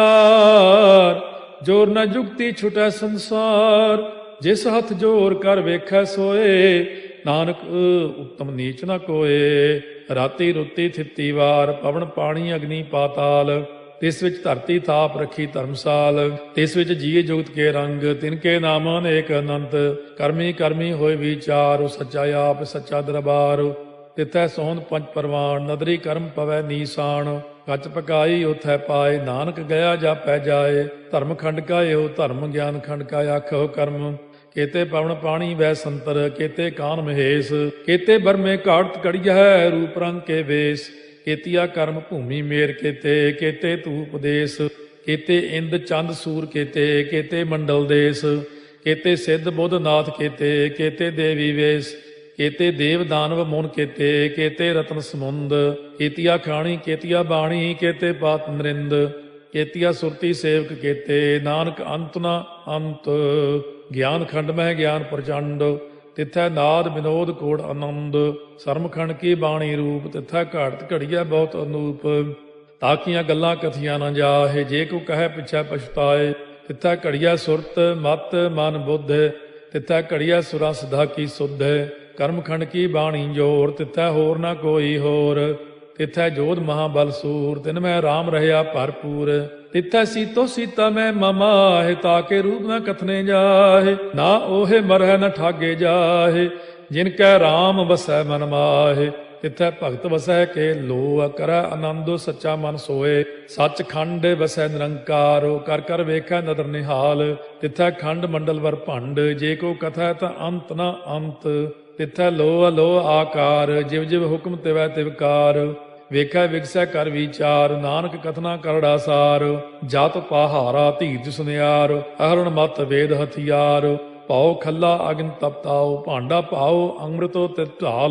A: ਵਿਚਾਰ ਜੋਰ ਨਾ ਜੁਗਤੀ ਛੁਟੈ ਸੰਸਾਰ ਜਿਸ ਹੱਥ ਜੋਰ ਕਰ ਵੇਖੈ ਸੋਏ ਨਾਨਕ ਉੱਤਮ ਨੀਚ ਨਾ ਕੋਏ ਰਾਤੀ ਰੁੱਤੀ ਥਿੱਤੀ ਵਾਰ ਪਵਨ ਪਾਣੀ ਅਗਨੀ ਪਾਤਾਲ ਤਿਸ ਵਿੱਚ ਧਰਤੀ ਥਾਪ ਰੱਖੀ ਧਰਮਸਾਲ ਤਿਸ ਵਿੱਚ ਜੀਏ ਜੁਗਤ ਕੇ ਰੰਗ ਤਿਨਕੇ ਨਾਮ ਅਨੇਕ ਅਨੰਤ ਕਰਮੀ ਕਰਮੀ ਹੋਏ ਵਿਚਾਰ ਸੱਚਾ ਆਪ ਸੱਚਾ ਦਰਬਾਰ ਤਿਥੈ ਸੋਹਣ ਪੰਜ ਪਰਵਾਨ ਨਦਰੀ ਕਰਮ ਪਵੈ ਨੀਸਾਨ ਕੱਚ ਪਕਾਈ ਉਥੈ ਪਾਏ ਨਾਨਕ ਗਿਆ ਜਾਪੈ ਜਾਏ ਧਰਮ ਖੰਡ ਕਾ ਇਹੋ ਧਰਮ ਗਿਆਨ ਖੰਡ ਕਾ ਆਖੋ ਕਰਮ ਕੇਤੇ ਪਵਨ ਪਾਣੀ ਵੈ ਸੰਤਰ ਕੇਤੇ ਕਾਨ ਮਹੇਸ਼ ਕੇਤੇ ਬਰਮੇ ਘਾਟ ਕੜੀਐ ਰੂਪ ਰੰਗ ਕੇ ਵੇਸ ਕੇਤੀਆ ਕਰਮ ਭੂਮੀ ਮੇਰ ਕੇਤੇ ਕੇਤੇ ਤੂ ਉਪਦੇਸ਼ ਕੇਤੇ ਇੰਦ ਚੰਦ ਸੂਰ ਕੇਤੇ ਕੇਤੇ ਮੰਡਲ ਦੇਸ ਕੇਤੇ ਸਿੱਧ ਬੁੱਧ ਨਾਥ ਕੇਤੇ ਕੇਤੇ ਦੇਵੀ ਵੇਸ ਕੇਤੇ ਦੇਵ ਦਾਨਵ ਮੁਨ ਕੇਤੇ ਕੇਤੇ ਰਤਨ ਸਮੁੰਦ ਕੇਤੀਆ ਖਾਣੀ ਕੇਤੀਆ ਬਾਣੀ ਕੇਤੇ ਪਾਤ ਨਰਿੰਦ ਕੇਤੀਆ ਸੁਰਤੀ ਸੇਵਕ ਕੇਤੇ ਨਾਨਕ ਅੰਤ ਨਾ ਅੰਤ ਗਿਆਨ ਖੰਡ ਮਹਿ ਗਿਆਨ ਪ੍ਰਚੰਡ ਤਿੱਥੈ ਨਾਦ ਵਿਨੋਦ ਕੋੜ ਆਨੰਦ ਸਰਮਖੰਡ ਕੀ ਬਾਣੀ ਰੂਪ ਤਿੱਥੈ ਘਾੜਤ ਘੜੀਐ ਬਹੁਤ ਅਨੂਪ ਤਾਕੀਆਂ ਗੱਲਾਂ ਕਥੀਆਂ ਨਾ ਜਾਹੇ ਜੇ ਕੋ ਕਹੈ ਪਿਛੈ ਪਛਤਾਏ ਤਿੱਥੈ ਘੜੀਐ ਸੁਰਤ ਮਤ ਮਨ ਬੁੱਧ ਤਿੱਥੈ ਘੜੀਐ ਸੁਰਾ ਸਿਧਾ ਕੀ ਸੁਧ ਕਰਮਖੰਡ ਕੀ ਬਾਣੀ ਜੋਰ ਤਿੱਥੈ ਹੋਰ ਨਾ ਕੋਈ ਹੋਰ ਤਿੱਥੈ ਜੋਧ ਮਹਾਬਲ ਸੂਰ ਤਿਨ ਮੈਂ ਰਾਮ ਰਹਿਆ ਭਰਪੂਰ ਤਿੱਥੈ ਸੀਤੋ ਸੀਤਾ ਮੈਂ ਮਮਾਹਿ ਤਾਕੇ ਰੂਪ ਨਾ ਕਥਨੇ ਜਾਹੇ ਨਾ ਉਹੇ ਮਰਹਿ ਨ ਠਾਗੇ ਜਾਹੇ ਜਿਨ ਕੈ ਰਾਮ ਵਸੈ ਮਨ ਮਾਹੇ ਤਿੱਥੈ ਭਗਤ ਵਸੈ ਕੇ ਲੋ ਕਰੈ ਆਨੰਦੋ ਸੱਚਾ ਮਨ ਸੋਏ ਸੱਚ ਖੰਡ ਵਸੈ ਨਿਰੰਕਾਰੋ ਕਰ ਕਰ ਵੇਖੈ ਨਦਰ ਨਿਹਾਲ ਤਿੱਥੈ ਖੰਡ ਮੰਡਲ ਵਰ ਭੰਡ ਜੇ ਕੋ ਕਥੈ ਤਾਂ ਅੰਤ ਨਾ ਅੰਤ ਤਿੱਥੈ ਲੋ ਅਲੋ ਆਕਾਰ ਜਿਵ ਜਿਵ ਹੁਕਮ ਤਿਵੈ ਤਿਵਕਾਰ ਵੇਖੈ ਵਿਗਸੈ ਕਰ ਵਿਚਾਰ ਨਾਨਕ ਕਥਨਾ ਕਰੜਾ ਸਾਰ ਜਤ ਪਹਾਰਾ ਧੀਰਜ ਸੁਨਿਆਰ ਅਹਰਣ ਮਤ ਵੇਦ ਹਥਿਆਰ ਪਾਉ ਖੱਲਾ ਅਗਨ ਤਪਤਾਉ ਭਾਂਡਾ ਪਾਉ ਅੰਮ੍ਰਿਤੋ ਤਿਤ ਢਾਲੇ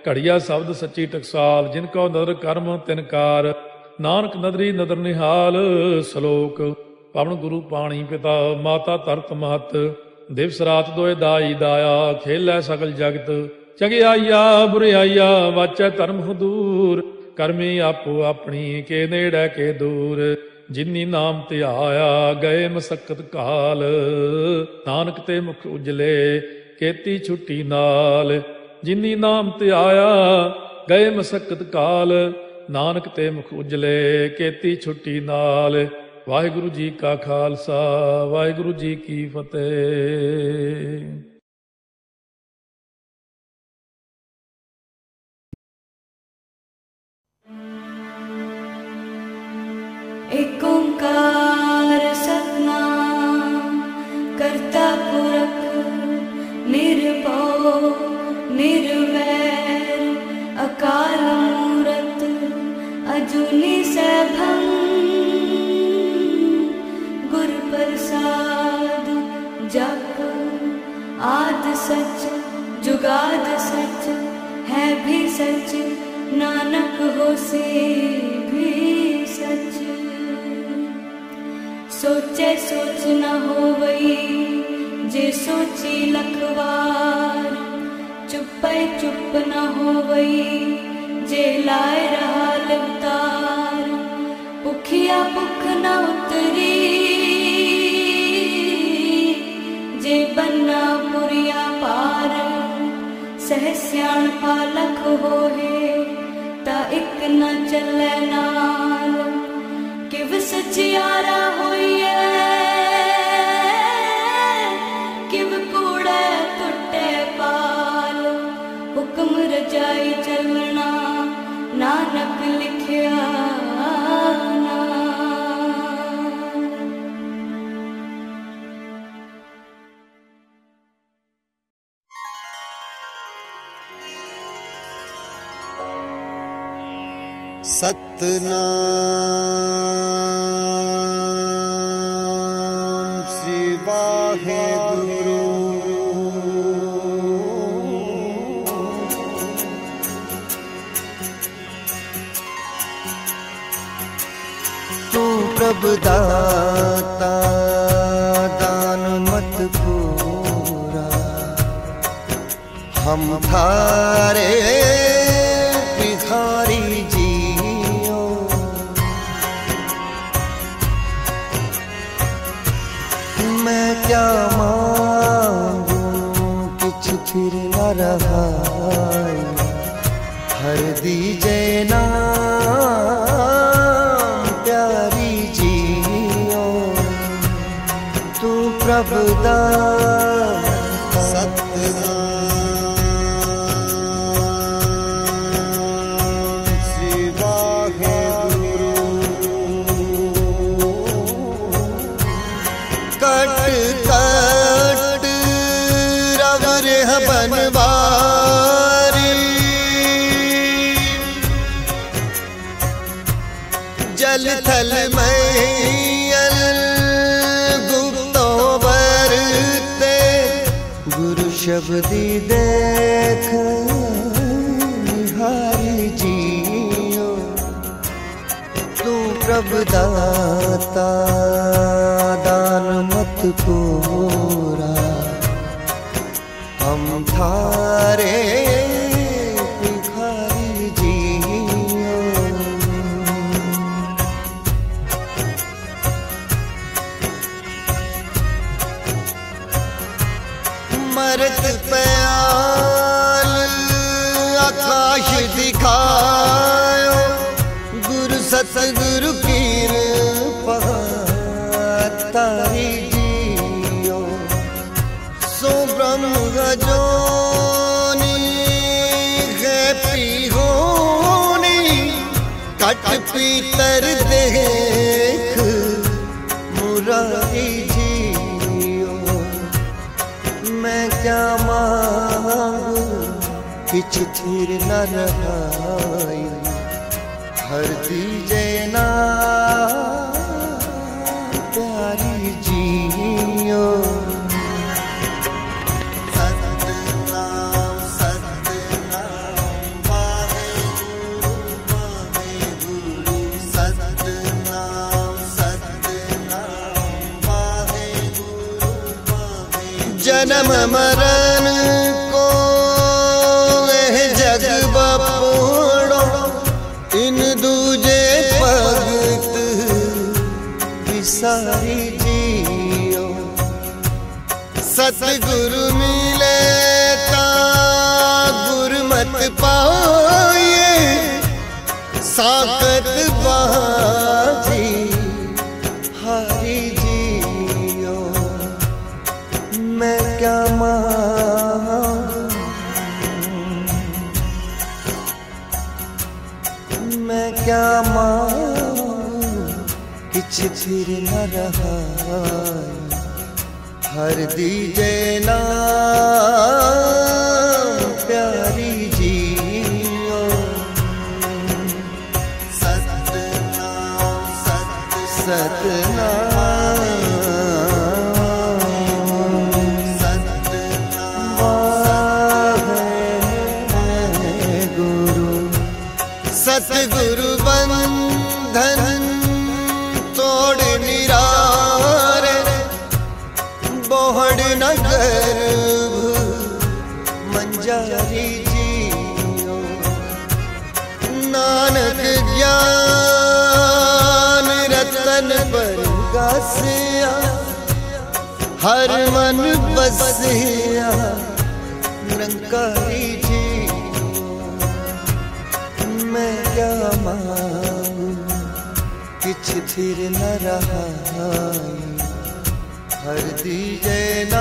A: घड़िया शब्द सच्ची टकसाल, जिनको नदर कर्म तिनकार, नानक नदरी नदर निहाल। सलोक पवन गुरु पाणी पिता, माता धरत महत, दिवस रात दोए दाई दाया, खेलै सकल जगत। चंगियाइया बुरियाइया वाचै धर्म हदूर, करमी आपो अपनी के नेड़े के दूर। जिन्नी नाम ध्याया गए मसक्कत काल, नानक ते मुख उजले केती छुट्टी नाल। जिन्नी नाम ध्याया गए मसक्कत काल, नानक ते मुख उजले केती छुट्टी नाल। वाहिगुरु जी का खालसा, वाहिगुरु जी की फतेह।
B: एक ओंकार सतनाम करता पुरख, निर्भव निर्वैर अकाल मूरत अजूनी सैभं। गुर प्रसाद जप आद सच जुगाद सच, है भी सच नानक होसी भी सच। सोचे सोच न होवई जे सोची लखवार, चुपै चुप न होवई जे लाए रहा लिवतार। भुखिया भुख न उतरी जे बन्ना पुरिया पार। सह सियाणपा लख होए ता इक न चलै नाल, किव सचियारा होइए किव कूड़े टुटे पाल। हुक्म रजाई चलना नानक लिखिया नाल।
C: सतनाम श्री वाहेगुरु। तू प्रभु दाता दान मत पूरा, हम थारे भिखारी जियो। मैं क्या मांगू किछ फिर न रहा, हर दीजे नाम प्यारी जियो। तू प्रभु दाता सतनाम श्री वाहेगुरु। कट कट रव रेह बनवारी, जल थल मैयल गुप्तो बरते। गुरु शब्दी देख निहारी जियो। तू प्रभु दाता दान मत पूरा, हम थारे भिखारी जियो। मरत प्याल आकाश दिखायो, गुरु सतगुरु कृपा तारी जियो। सो ब्रह्म गजोनी है पिहोनी, कट पीतर देख मुरारी जियो। मैं क्या मांगू किछ थिर न रहाई, हर दीजे ना प्यारी जियो। सतनाम सतनाम जन्म मरण को एह जग बपोड़ो इन दूजे भगत विसारी जियो सतगुरु मिले ता गुरमत पाए साकत बाजी हरि जियो मैं क्या मैं क्या किछ फिर न रहा हर दीजे नाम प्यारी जियो सतनाम सतनाम सतगुरु बंधन तोड़ निरारे बोहड़ न गर्भ मंजारी जियो नानक ज्ञान रतन पर गासिया हर मन बसिया निरंकारी मैं क्या मांगू किछ फिर न रहा हर दीजे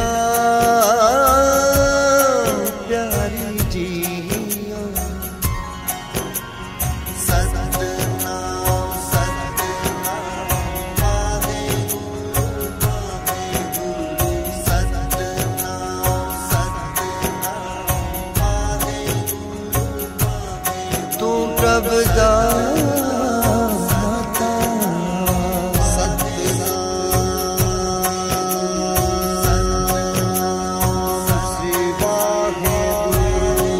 C: नाम प्यारी जियो सतनाम सतनाम वाहेगुरु वाहेगुरु सतनाम सतनाम वाहेगुरु तू प्रभ दाता सतनाम श्री वाहेगुरु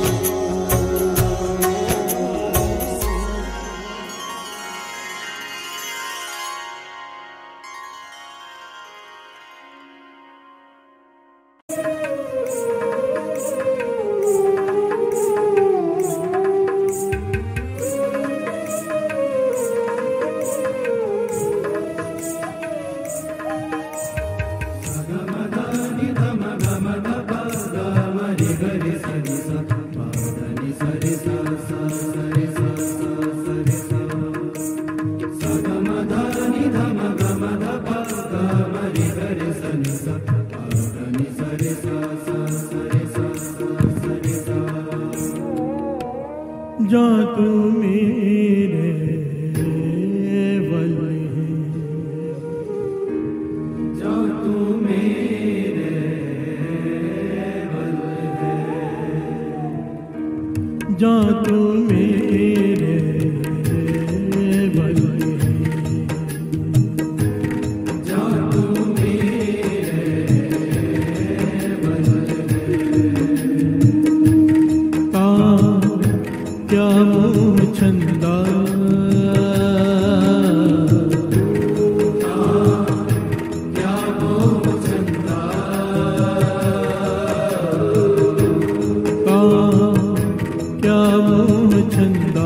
D: जा तू मेरे वल जा तू मेरे वल जा तू मेरे वल जा तू मेरे वल क्या मोह छंदा क्या मोह छंदा क्या मोह छंदा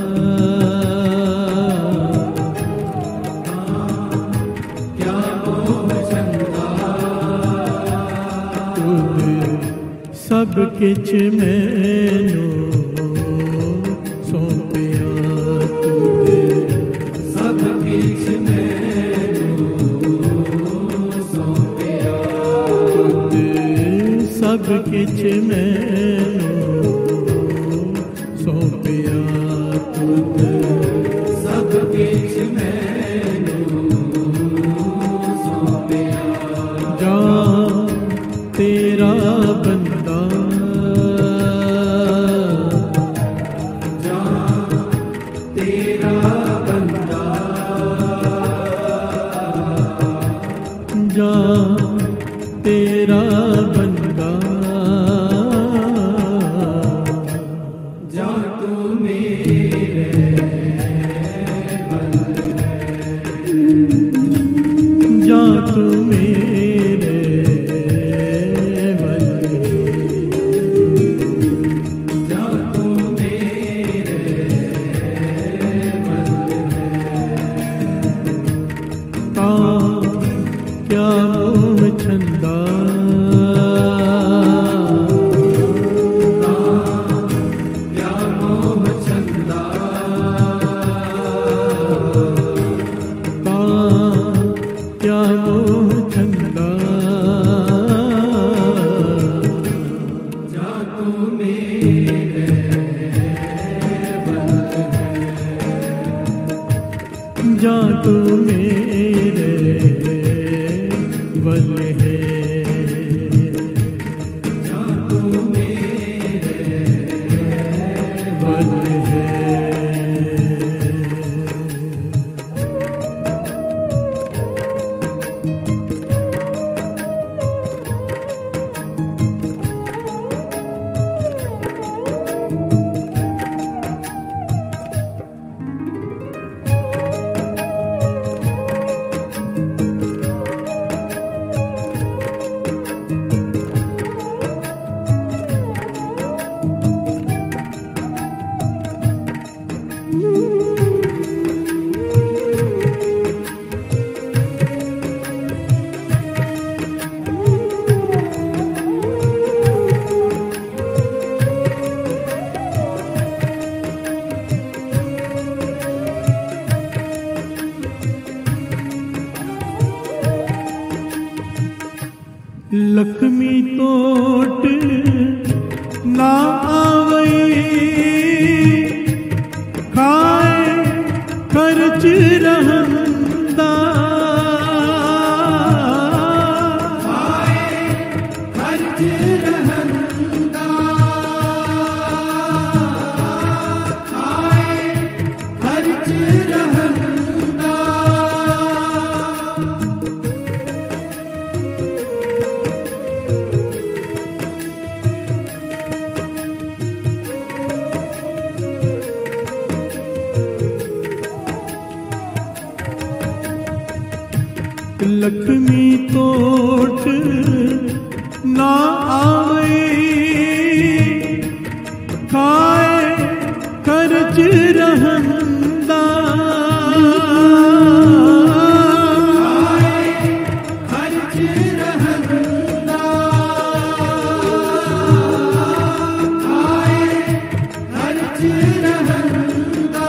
D: क्या मोह छंदा तुझे सब किछ मैनू सब किछ मैनू सौंपिया तुझ सब किछ मैनू सौंपिया जा तेरा बंदा जा तेरा बंदा जा तेरा बंदा जा तू मेरे जा तू मेरे रहंदा खाए खर्च रहंदा लक्ष्मी तोट ना आवे खाए खर्च रहंदा खाए खर्च रहंदा खाए खर्च रहंदा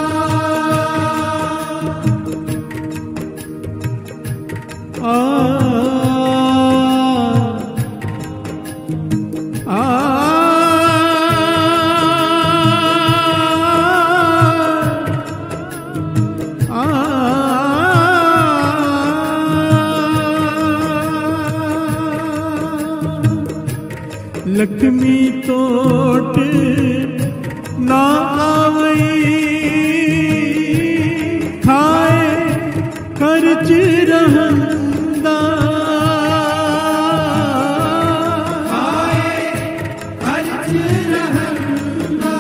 D: लक्ष्मी तोट ना आवई खाए खर्च रहंदा खाए खर्च रहंदा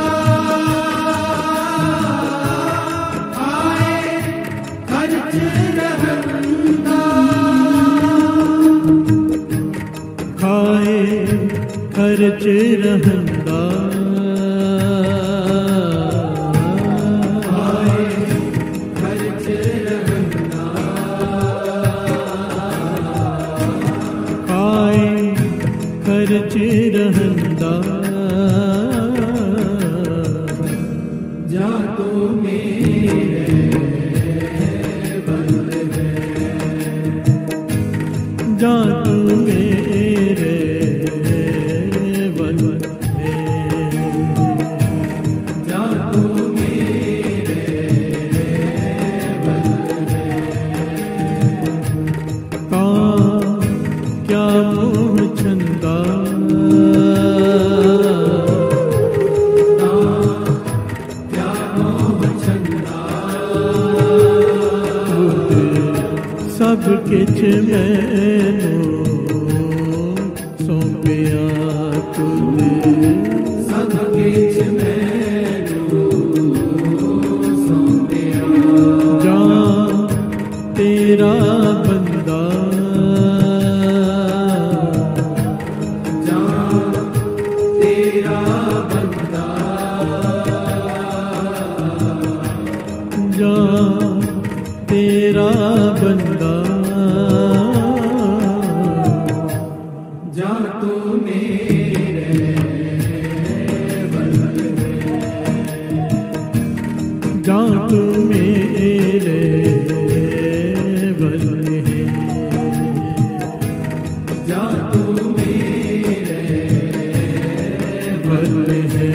D: खाए खर्च रहंदा खाए खर्च रहंदा खाए खर्च रहंदा खाए खर्च रहंदा जा तो मेरे बंद है जा तो मेरे सब किछ मैनू सौंपिया तुझे सब किछ मैनू सौंपिया जा तेरा बंदा जा तेरा बंदा जा तेरा बंदा जा तो मेरे बंदे जा तो मेरे बंदे जा तो मेरे बंदे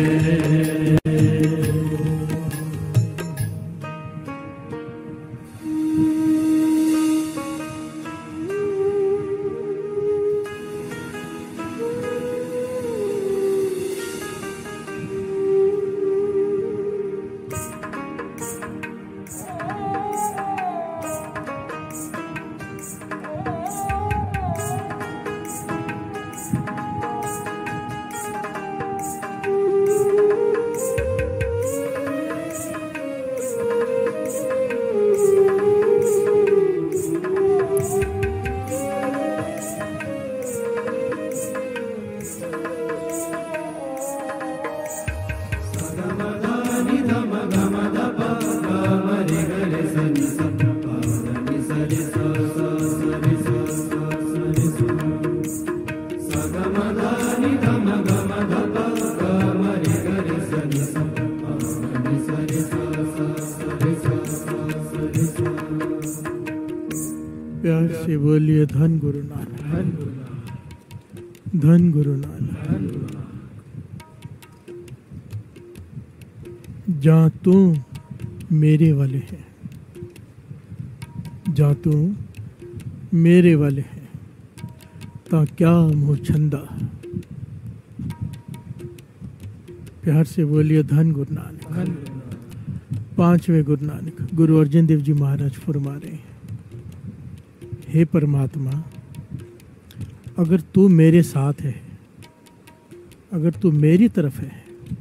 D: प्यार से बोलिए धन गुरु नानक, धन गुरु नानक। जा तू मेरे वाले है, जा तू मेरे वाले है, ता क्या मोह छंदा प्यार से बोलिए धन गुरु नानक। पांचवें गुरु नानक गुरु अर्जन देव जी महाराज फरमा रहे हैं, हे परमात्मा, अगर तू मेरे साथ है, अगर तू मेरी तरफ है,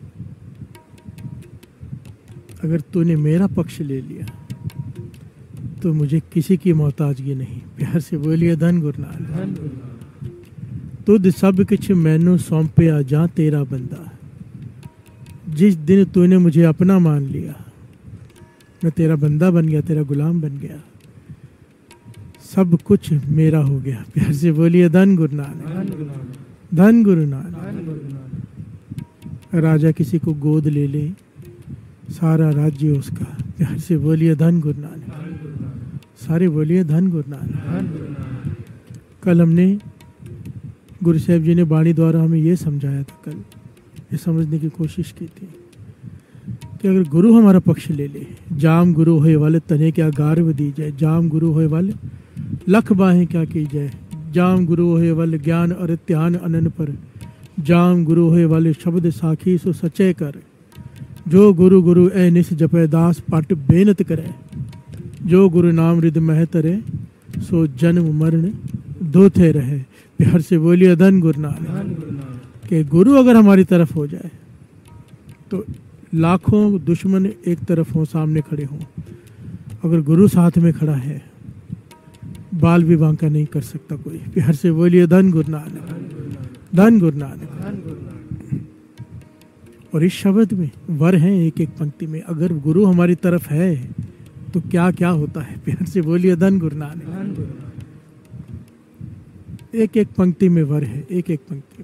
D: अगर तूने मेरा पक्ष ले लिया तो मुझे किसी की मोहताजगी नहीं। प्यार से बोलिए धन गुरु नानक। तुद सब कुछ मैनू सौंपया जा तेरा बंदा। जिस दिन तूने मुझे अपना मान लिया, मैं तेरा बंदा बन गया, तेरा गुलाम बन गया, सब कुछ मेरा हो गया। प्यार से बोलिए धन गुरु नानक। धन गुरु नानक। राजा किसी को गोद ले ले, सारा राज्य उसका। प्यार से बोलिए धन गुरु नानक। सारे बोलिए धन गुरु नानक। कल हमने गुरु साहब जी ने वाणी द्वारा हमें ये समझाया था, कल ये समझने की कोशिश की थी कि अगर गुरु हमारा पक्ष ले ले, जाम गुरु होए वाले तने क्या गार्व दी जाए, जाम गुरु होए वाले लख बाहें क्या की जाए, जाम गुरु होए वाले ज्ञान और ध्यान अनन पर, जाम गुरु होए वाले शब्द साखी सो सचे कर, जो गुरु गुरु ए निस जपे दास पट बेनत करे, जो गुरु नाम रिद मह तरे सो जन्म मरण धोते रहे। प्यार से बोलिए धन गुरु नानक। कि गुरु अगर हमारी तरफ हो जाए तो लाखों दुश्मन एक तरफ हो, सामने खड़े हों, अगर गुरु साथ में खड़ा है बाल भी बांका नहीं कर सकता कोई। प्यार से बोलिए धन गुरु नानक। धन गुरु नानक। और इस शब्द में वर हैं एक एक पंक्ति में, अगर गुरु हमारी तरफ है तो क्या क्या होता है। प्यार से बोलिए धन गुरु नानक। एक एक पंक्ति में वर है, एक एक पंक्ति में।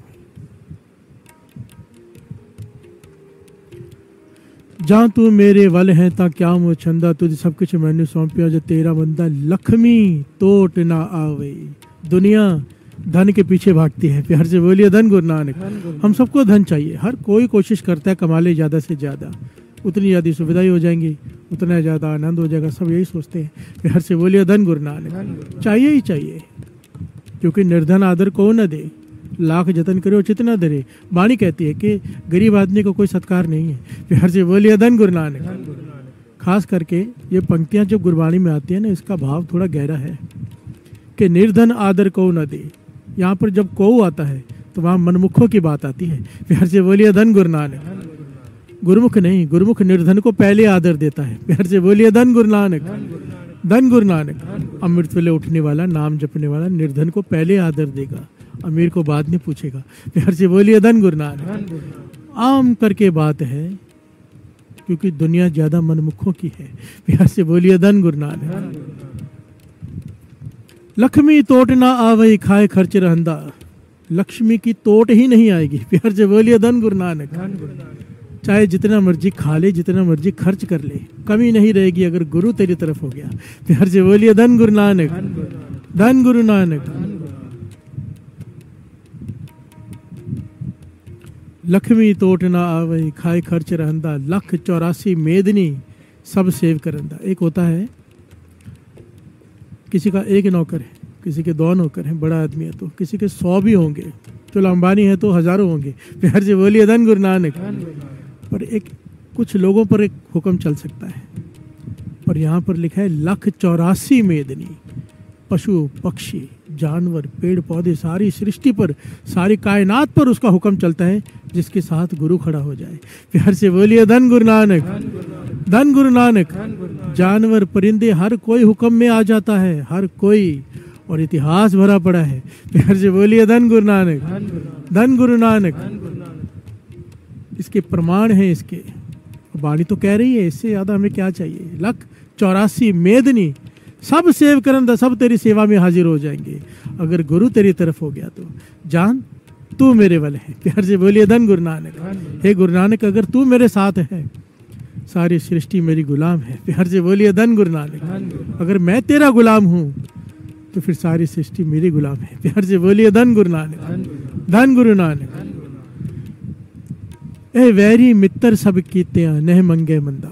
D: जहां तू मेरे वल है ता क्या मो छंदा, तुझे सब कुछ मैंने सौंपिया जो तेरा बंदा, लक्ष्मी तोट ना आवे। दुनिया धन के पीछे भागती है। प्यार से बोलिए धन गुरु नानक। हम सबको धन चाहिए, हर कोई कोशिश करता है कमा ले ज़्यादा से ज़्यादा, उतनी ज़्यादा सुविधाएं हो जाएंगी, उतना ज़्यादा आनंद हो जाएगा, सब यही सोचते हैं। प्यार से बोलिए धन गुरु नानक। चाहिए ही चाहिए, क्योंकि निर्धन आदर को न दे, लाख जतन करो चित न धरे। वाणी कहती है कि गरीब आदमी को कोई सत्कार नहीं है। प्यार से बोलिए धन गुरु नानक। खास करके ये पंक्तियां जब गुरबाणी में आती है ना, इसका भाव थोड़ा गहरा है कि निर्धन आदर को न दे। यहाँ पर जब को आता है तो वहाँ मनमुखों की बात आती है। प्यार से बोलिए धन गुरु नानक। गुरुमुख नहीं, गुरुमुख निर्धन को पहले आदर देता है। प्यार से बोलिए धन गुरु नानक। धन गुरु नानक। अमृत वेले उठने वाला, नाम जपने वाला निर्धन को पहले आदर देगा, अमीर को बाद में पूछेगा। प्यार से बोलिए धन गुरु नानक। आम करके बात है, क्योंकि दुनिया ज्यादा मनमुखों की है। प्यार से बोलिए धन गुरु नानक। लक्ष्मी तोट ना आवे खाए खर्च रहंदा, लक्ष्मी की तोट ही नहीं आएगी। प्यार से बोलिए धन गुरु नानक। चाहे जितना मर्जी खा ले, जितना मर्जी खर्च कर ले, कमी नहीं रहेगी अगर गुरु तेरी तरफ हो गया। प्यार से बोलिए धन गुरु नानक। धन गुरु नानक। लक्ष्मी तोट ना आवे खाए खर्च रहंदा, लख 84 मेदनी सब सेव करंदा। एक होता है किसी का एक नौकर है, किसी के 2 नौकर हैं, बड़ा आदमी है तो किसी के 100 भी होंगे, चलो अंबानी है तो हजारों होंगे। प्यार से बोलिए धन गुरु नानक। पर एक कुछ लोगों पर एक हुक्म चल सकता है, पर यहाँ पर लिखा है लख 84 मेदनी, पशु पक्षी जानवर पेड़ पौधे सारी सृष्टि पर, सारी कायनात पर उसका हुक्म चलता है जिसके साथ गुरु खड़ा हो जाए। प्यार से बोलिए धन गुरु नानक। धन गुरु नानक। जानवर परिंदे हर कोई हुक्म में आ जाता है, हर कोई, और इतिहास भरा पड़ा है। प्यार से बोलिए धन गुरु नानक। धन गुरु नानक। इसके प्रमाण है, इसके वाणी तो कह रही है, इससे ज्यादा हमें क्या चाहिए। लख 84 मेदनी सब सेव करन, सब तेरी सेवा में हाजिर हो जाएंगे अगर गुरु तेरी तरफ हो गया तो। जान तू मेरे वाले है। प्यार से बोलिए धन गुरु नानक। हे गुरु नानक, अगर तू मेरे साथ है सारी सृष्टि मेरी गुलाम है। प्यार से बोलिए धन गुरु नानक। अगर मैं तेरा गुलाम हूं तो फिर सारी सृष्टि मेरी गुलाम है। प्यार से बोलिए धन गुरु नानक। धन गुरु नानक। ए वैरी मित्र सब कीते नह मंगे मंदा।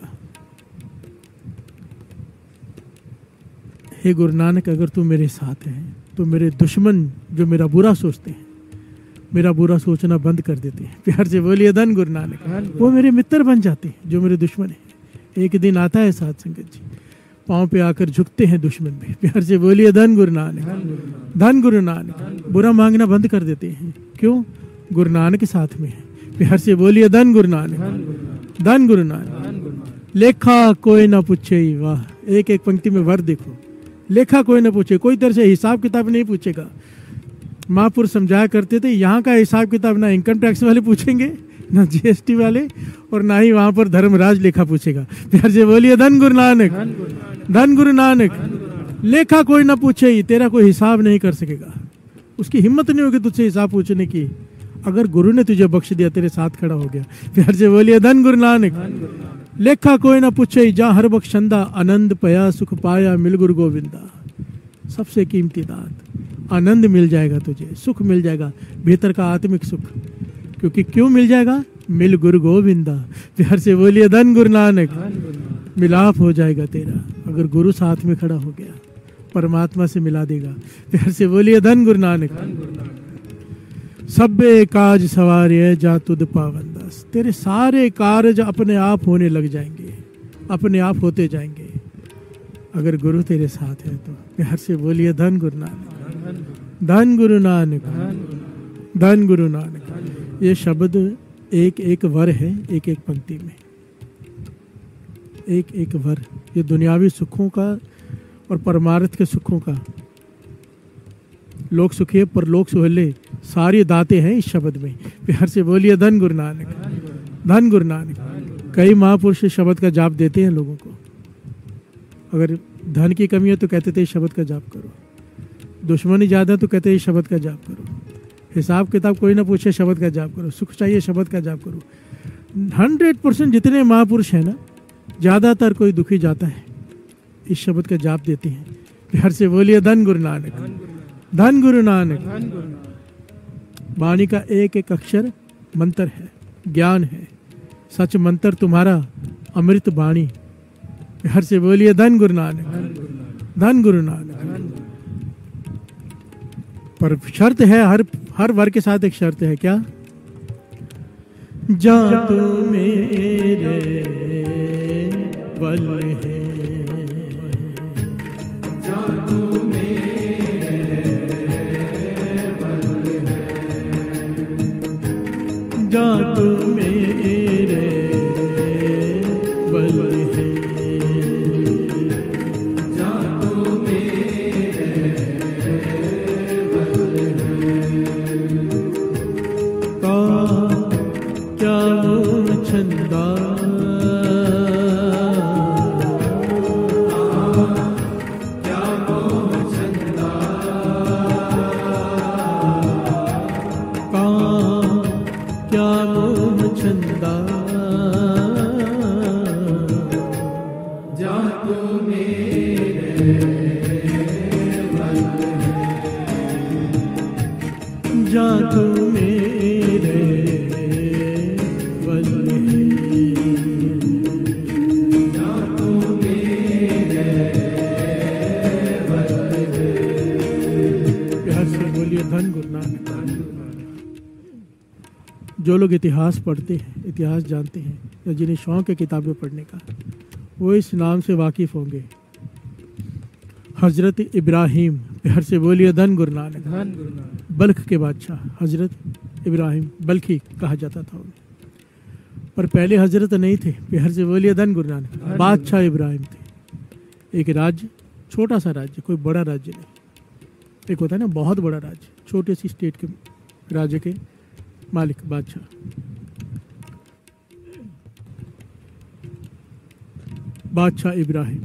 D: हे गुरु नानक, अगर तू मेरे साथ है तो मेरे दुश्मन जो मेरा बुरा सोचते हैं मेरा बुरा सोचना बंद कर देते हैं। प्यार से बोलिए धन गुरु नानक। वो मेरे मित्र बन जाते हैं जो मेरे दुश्मन है। एक दिन आता है साध संगत जी, पाँव पे आकर झुकते हैं दुश्मन भी। प्यार से बोलिए धन गुरु नानक, धन गुरु नानक। बुरा मांगना बंद कर देते हैं। क्यों? गुरु नानक के साथ में है। प्यार से बोलिए धन गुरु नानक, धन गुरु नानक। लेखा कोई ना पूछे, वाह, एक एक पंक्ति में वर देखो। लेखा कोई ना पूछे, कोई तरह से हिसाब किताब नहीं पूछेगा। महापुरुष समझाया करते थे, यहाँ का हिसाब किताब ना इनकम टैक्स वाले पूछेंगे, ना जीएसटी वाले, और ना ही वहां पर धर्मराज लेखा पूछेगा। प्यार से बोलिए धन गुरु नानक, धन गुरु नानक। लेखा कोई ना पूछे, तेरा कोई हिसाब नहीं कर सकेगा। उसकी हिम्मत नहीं होगी तुझसे हिसाब पूछने की। अगर गुरु ने तुझे बख्श दिया, तेरे साथ खड़ा हो गया। प्यार से बोलिए धन गुरु नानक। लेखा कोई ना पूछे, जा हर बख्शंदा, आनंद पया सुख पाया, मिल गुरु गोविंदा। सबसे कीमती दात, आनंद मिल जाएगा तुझे, सुख मिल जाएगा, भीतर का आत्मिक सुख। क्योंकि क्यों मिल जाएगा? मिल गुरु गोविंदा। प्यार से बोलिए धन गुरु नानक। मिलाप हो जाएगा तेरा, अगर गुरु साथ में खड़ा हो गया, परमात्मा से मिला देगा। प्यार से बोलिए धन गुरु नानक। सब्बे काज सवारे जा तुद पावन दास। तेरे सारे कार्य अपने आप होने लग जाएंगे, अपने आप होते जाएंगे, अगर गुरु तेरे साथ है तो। प्यार से बोलिए धन गुरु नानक, धन गुरु नानक, धन गुरु नानक। ये शब्द एक एक वर है, एक एक पंक्ति में एक एक वर। ये दुनियावी सुखों का और परमार्थ के सुखों का, लोक सुखिए परलोक सुहेले, सारी दाते हैं इस शब्द में। प्यार से बोलिए धन गुरु नानक, धन गुरु नानक। कई महापुरुष शब्द का जाप देते हैं लोगों को। अगर धन की कमी है तो कहते थे शब्द का जाप करो, दुश्मनी ज्यादा तो कहते हैं शब्द का जाप करो, हिसाब किताब कोई ना पूछे शब्द का जाप करो, सुख चाहिए शब्द का जाप करो। 100% जितने महापुरुष हैं ना, ज्यादातर कोई दुखी जाता है इस शब्द का जाप देते हैं। प्यार से बोलिए धन गुरु नानक, धन गुरु नानक। वाणी का एक एक अक्षर मंत्र है, ज्ञान है, सच मंत्र तुम्हारा अमृत वाणी। प्यार से बोलिए धन गुरु नानक, धन गुरु नानक। पर शर्त है, हर वर के साथ एक शर्त है। क्या? जा तू मेरे बल है, जा तू मेरे बल है, जा तू मेरे बल है, जा तू मेरे बल है। का क्या मोह छंदा, क्या मोह छंदा, का क्या मोह छंदा, जा तू मेरे बल है, जा तू मेरे बल है, जा तू मेरे बल है। प्यार से बोलिए धन गुरु नानक। जो लोग इतिहास पढ़ते हैं, इतिहास जानते हैं, या जिन्हें शौक है किताबें पढ़ने का, वो इस नाम से वाकिफ होंगे, हजरत इब्राहिम। प्यार से बोलिए धन गुरु नानक, धन गुरु नानक। बल्ख के बादशाह हजरत इब्राहिम, बल्खी कहा जाता था उन्हें, पर पहले हजरत नहीं थे। प्यार से बोलिए धन गुरु नानक। बादशाह इब्राहिम थे। एक राज्य, छोटा सा राज्य, कोई बड़ा राज्य नहीं। एक होता है ना बहुत बड़ा राज्य, छोटे सी स्टेट के राज्य के मालिक बादशाह। बादशाह इब्राहिम।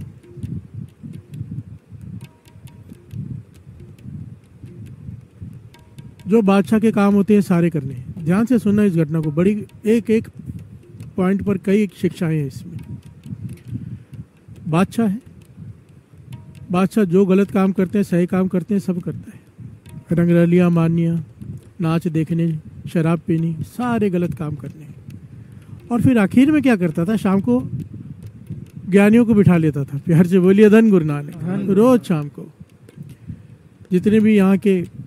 D: जो बादशाह के काम होते हैं सारे करने। ध्यान से सुनना इस घटना को, बड़ी एक एक पॉइंट पर कई शिक्षाएं हैं इसमें। बादशाह है, बादशाह जो गलत काम करते हैं, सही काम करते हैं, सब करता है। रंगरलियाँ मारनियाँ, नाच देखने, शराब पीनी, सारे गलत काम करने। और फिर आखिर में क्या करता था? शाम को ज्ञानियों को बिठा लेता था। प्यार से बोलिए धन गुरु नानक। रोज शाम को जितने भी यहाँ के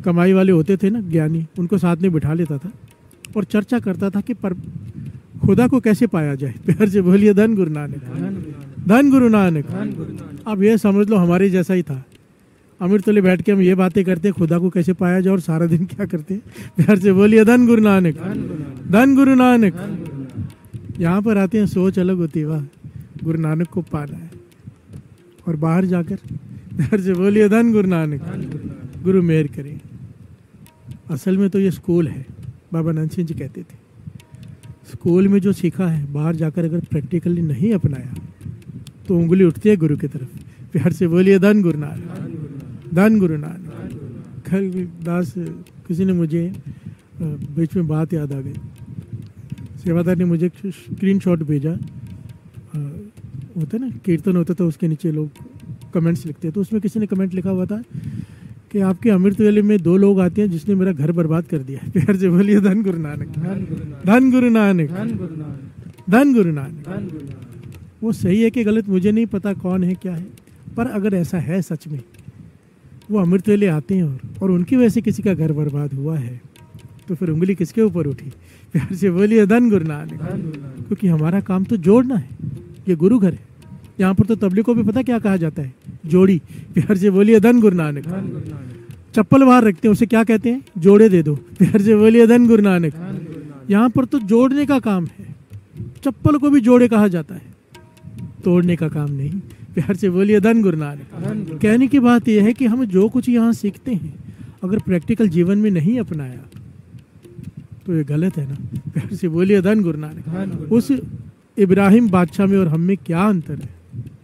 D: कमाई वाले होते थे ना ज्ञानी, उनको साथ में बिठा लेता था और चर्चा करता था कि पर खुदा को कैसे पाया जाए। प्यार से बोलिए धन गुरु नानक, धन गुरु नानक। अब ये समझ लो हमारे जैसा ही था। अमृत तले बैठ के हम ये बातें करते खुदा को कैसे पाया जाए और सारा दिन क्या करते। प्यार से बोलिए धन गुरु नानक, धन गुरु नानक। यहाँ पर आते हैं सोच अलग होती है, वाह गुरु नानक को पाना है। और बाहर जाकर प्यार से बोलिए धन गुरु नानक, गुरु मेहर करे। असल में तो ये स्कूल है, बाबा नंद सिंह जी कहते थे स्कूल में जो सीखा है बाहर जाकर अगर प्रैक्टिकली नहीं अपनाया तो उंगली उठती है गुरु की तरफ। प्यार से बोलिए धन गुरु नानक, धन गुरु नानक। खैर दास किसी ने मुझे बीच में बात याद आ गई, सेवादार ने मुझे स्क्रीनशॉट भेजा। होता है ना कीर्तन होता था उसके नीचे लोग कमेंट्स लिखते हैं, तो उसमें किसी ने कमेंट लिखा हुआ था कि आपके अमृत वेले में 2 लोग आते हैं जिसने मेरा घर बर्बाद कर दिया। प्यार से बोलिए धन गुरु नानक, धन गुरु नानक, धन गुरु नानक। वो सही है कि गलत मुझे नहीं पता कौन है क्या है, पर अगर ऐसा है सच में वो अमृत वेले आते हैं और उनकी वजह से किसी का घर बर्बाद हुआ है तो फिर उंगली किसके ऊपर उठी। प्यार से बोलिए धन गुरु नानक, क्योंकि हमारा काम तो जोड़ना है। ये गुरु घर है, यहाँ पर तो तबलीग को भी पता क्या कहा जाता है, जोड़ी। प्यार से बोलिए धन गुरु नानक। चप्पल बाहर रखते हैं उसे क्या कहते हैं, जोड़े दे दो। प्यार से बोलिए धन गुरु नानक। यहाँ पर तो जोड़ने का काम है, चप्पल को भी जोड़े कहा जाता है, तोड़ने का काम नहीं। प्यार से बोलिए धन गुरु नानक। कहने की बात यह है कि हम जो कुछ यहाँ सीखते हैं अगर प्रैक्टिकल जीवन में नहीं अपनाया तो ये गलत है ना। प्यार से बोलिए धन गुरु नानक। उस इब्राहिम बादशाह में और हम में क्या अंतर है।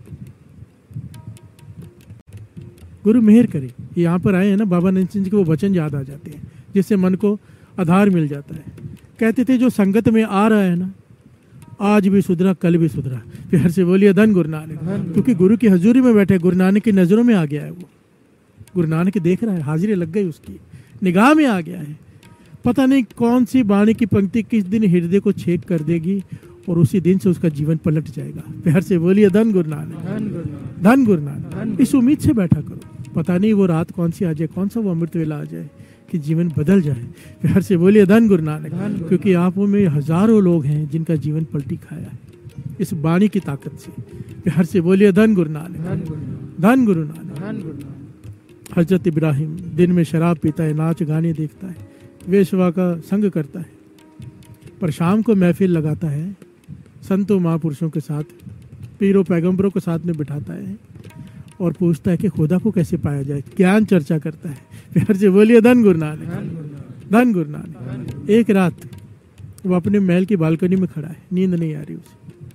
D: गुरु मेहर करे। यहाँ पर आए हैं ना, बाबा नंद सिंह जी के वो वचन याद आ जाते हैं जिससे मन को आधार मिल जाता है। कहते थे जो संगत में आ रहा है ना, आज भी सुधरा कल भी सुधरा। प्यार से बोलिए धन गुरु नानक। क्योंकि गुरु की हजूरी में बैठे, गुरु नानक की नजरों में आ गया है। वो गुरु नानक देख रहा है, हाजिरी लग गई उसकी, निगाह में आ गया है। पता नहीं कौन सी वाणी की पंक्ति किस दिन हृदय को छेद कर देगी और उसी दिन से उसका जीवन पलट जाएगा। प्यार से बोलिए धन गुरु नानक, धन गुरु नानक। इस उम्मीद से बैठा करो, पता नहीं वो रात कौन सी आ जाए, कौन सा वो अमृत वेला आ जाए कि जीवन बदल जाए। प्यार से बोलिए धन गुरु नानक। क्योंकि आप में हजारों लोग हैं जिनका जीवन पलटी खाया है इस वाणी की ताकत से। प्यार से बोलिए धन गुरु नानक, धन गुरु नानक। हजरत इब्राहिम दिन में शराब पीता है, नाच गाने देखता है, वेश्वा का संग करता है, पर शाम को महफिल लगाता है, संतों महापुरुषों के साथ, पीरों पैगंबरों को साथ में बिठाता है और पूछता है कि खुदा को कैसे पाया जाए, ज्ञान चर्चा करता है। प्यार से बोलिए धन गुरु नानक, धन गुरु नानक। एक रात वो अपने महल की बालकनी में खड़ा है, नींद नहीं आ रही उसे।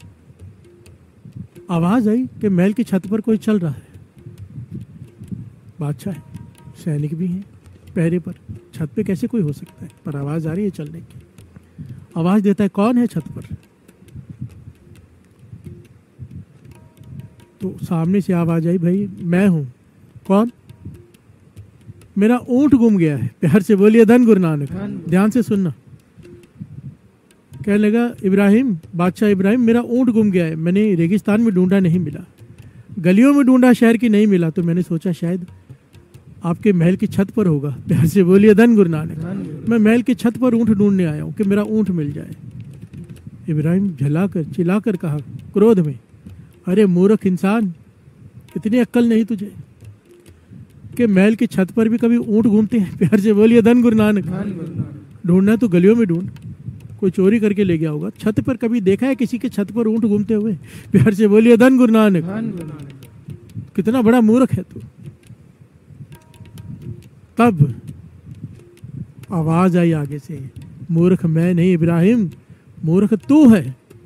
D: आवाज आई कि महल की छत पर कोई चल रहा है। बादशाह है, सैनिक भी हैं पहरे पर, छत पे कैसे कोई हो सकता है, पर आवाज आ रही है चलने की। आवाज देता है कौन है छत पर, तो सामने से आवाज आई, भाई मैं हूं। कौन? मेरा ऊंट गुम गया है। प्यार से बोलिए धन गुरु नानक। ध्यान से सुनना। कहने लगा इब्राहिम, बादशाह इब्राहिम, मेरा ऊंट गुम गया है, मैंने रेगिस्तान में ढूंढा नहीं मिला, गलियों में ढूंढा शहर की नहीं मिला, तो मैंने सोचा शायद आपके महल की छत पर होगा। प्यार से बोलिए धन गुरु नानक। मैं महल की छत पर ऊंट ढूंढने आया हूं कि मेरा ऊंट मिल जाए। इब्राहिम झलाकर चिल्लाकर कहा क्रोध में, अरे मूर्ख इंसान, इतनी अक्ल नहीं तुझे कि महल की छत पर भी कभी ऊंट घूमते हैं। प्यार से बोलिए धन गुरु नानक। ढूंढना तो गलियों में ढूंढ, कोई चोरी करके ले गया होगा, छत पर कभी देखा है किसी के छत पर ऊंट घूमते हुए? प्यार से बोलिए धन गुरु नानक। कितना बड़ा मूर्ख है तू। तब आवाज आई आगे से, मूर्ख मैं नहीं इब्राहिम, मूर्ख तू है।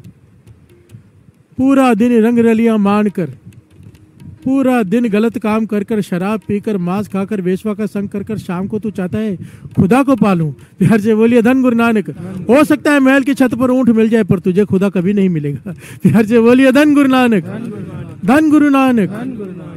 D: पूरा दिन रंग रलियां मानकर, पूरा दिन गलत काम कर कर, शराब पीकर, मांस खाकर, वेश्वा का संग कर कर, शाम को तू चाहता है खुदा को पालूं। प्यार से बोलिए धन गुरु नानक। हो सकता है महल की छत पर ऊंट मिल जाए पर तुझे खुदा कभी नहीं मिलेगा। प्यार से बोलिए धन गुरु नानक, धन गुरु नानक।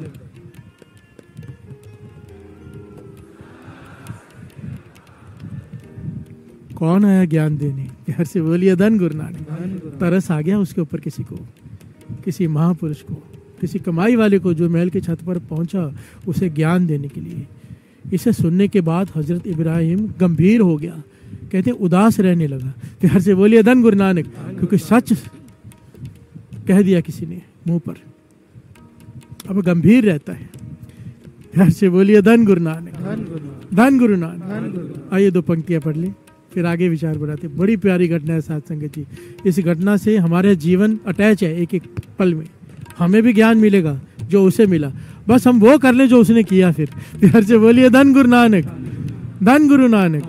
D: कौन आया ज्ञान देने? प्यार से बोलिए धन गुरु नानक। तरस आ गया उसके ऊपर किसी को, किसी महापुरुष को, किसी कमाई वाले को जो महल की छत पर पहुंचा उसे ज्ञान देने के लिए। इसे सुनने के बाद हजरत इब्राहिम गंभीर हो गया, कहते उदास रहने लगा। प्यार से बोलिए धन गुरु नानक, क्योंकि सच कह दिया किसी ने मुंह पर, अब गंभीर रहता है। प्यार से बोलिए धन गुरु नानक, धन गुरु नानक। आइए 2 पंक्तियां पढ़ लें, फिर आगे विचार बढ़ाते। बड़ी प्यारी घटना है साथ संगत जी। इस घटना से हमारे जीवन अटैच है, एक एक पल में हमें भी ज्ञान मिलेगा जो उसे मिला। बस हम वो कर ले जो उसने किया। फिर प्यार से बोलिए धन गुरु नानक, धन गुरु नानक।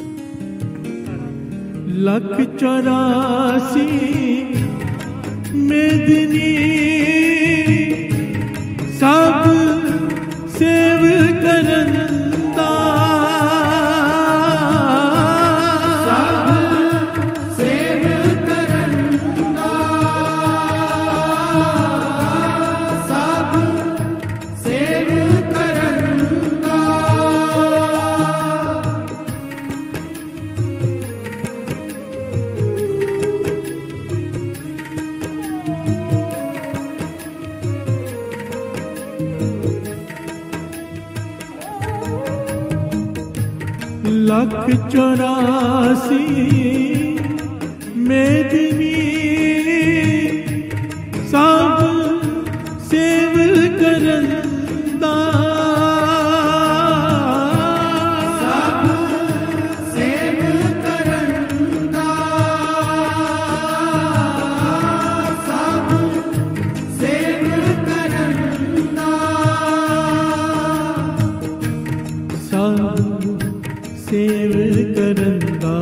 D: 184 मेदिनी सब सेव करंदा, लाख 84 मेदिनी सब सेव करंदा, सब सेव करंदा, सब सेव करंदा, सब सेव करंदा,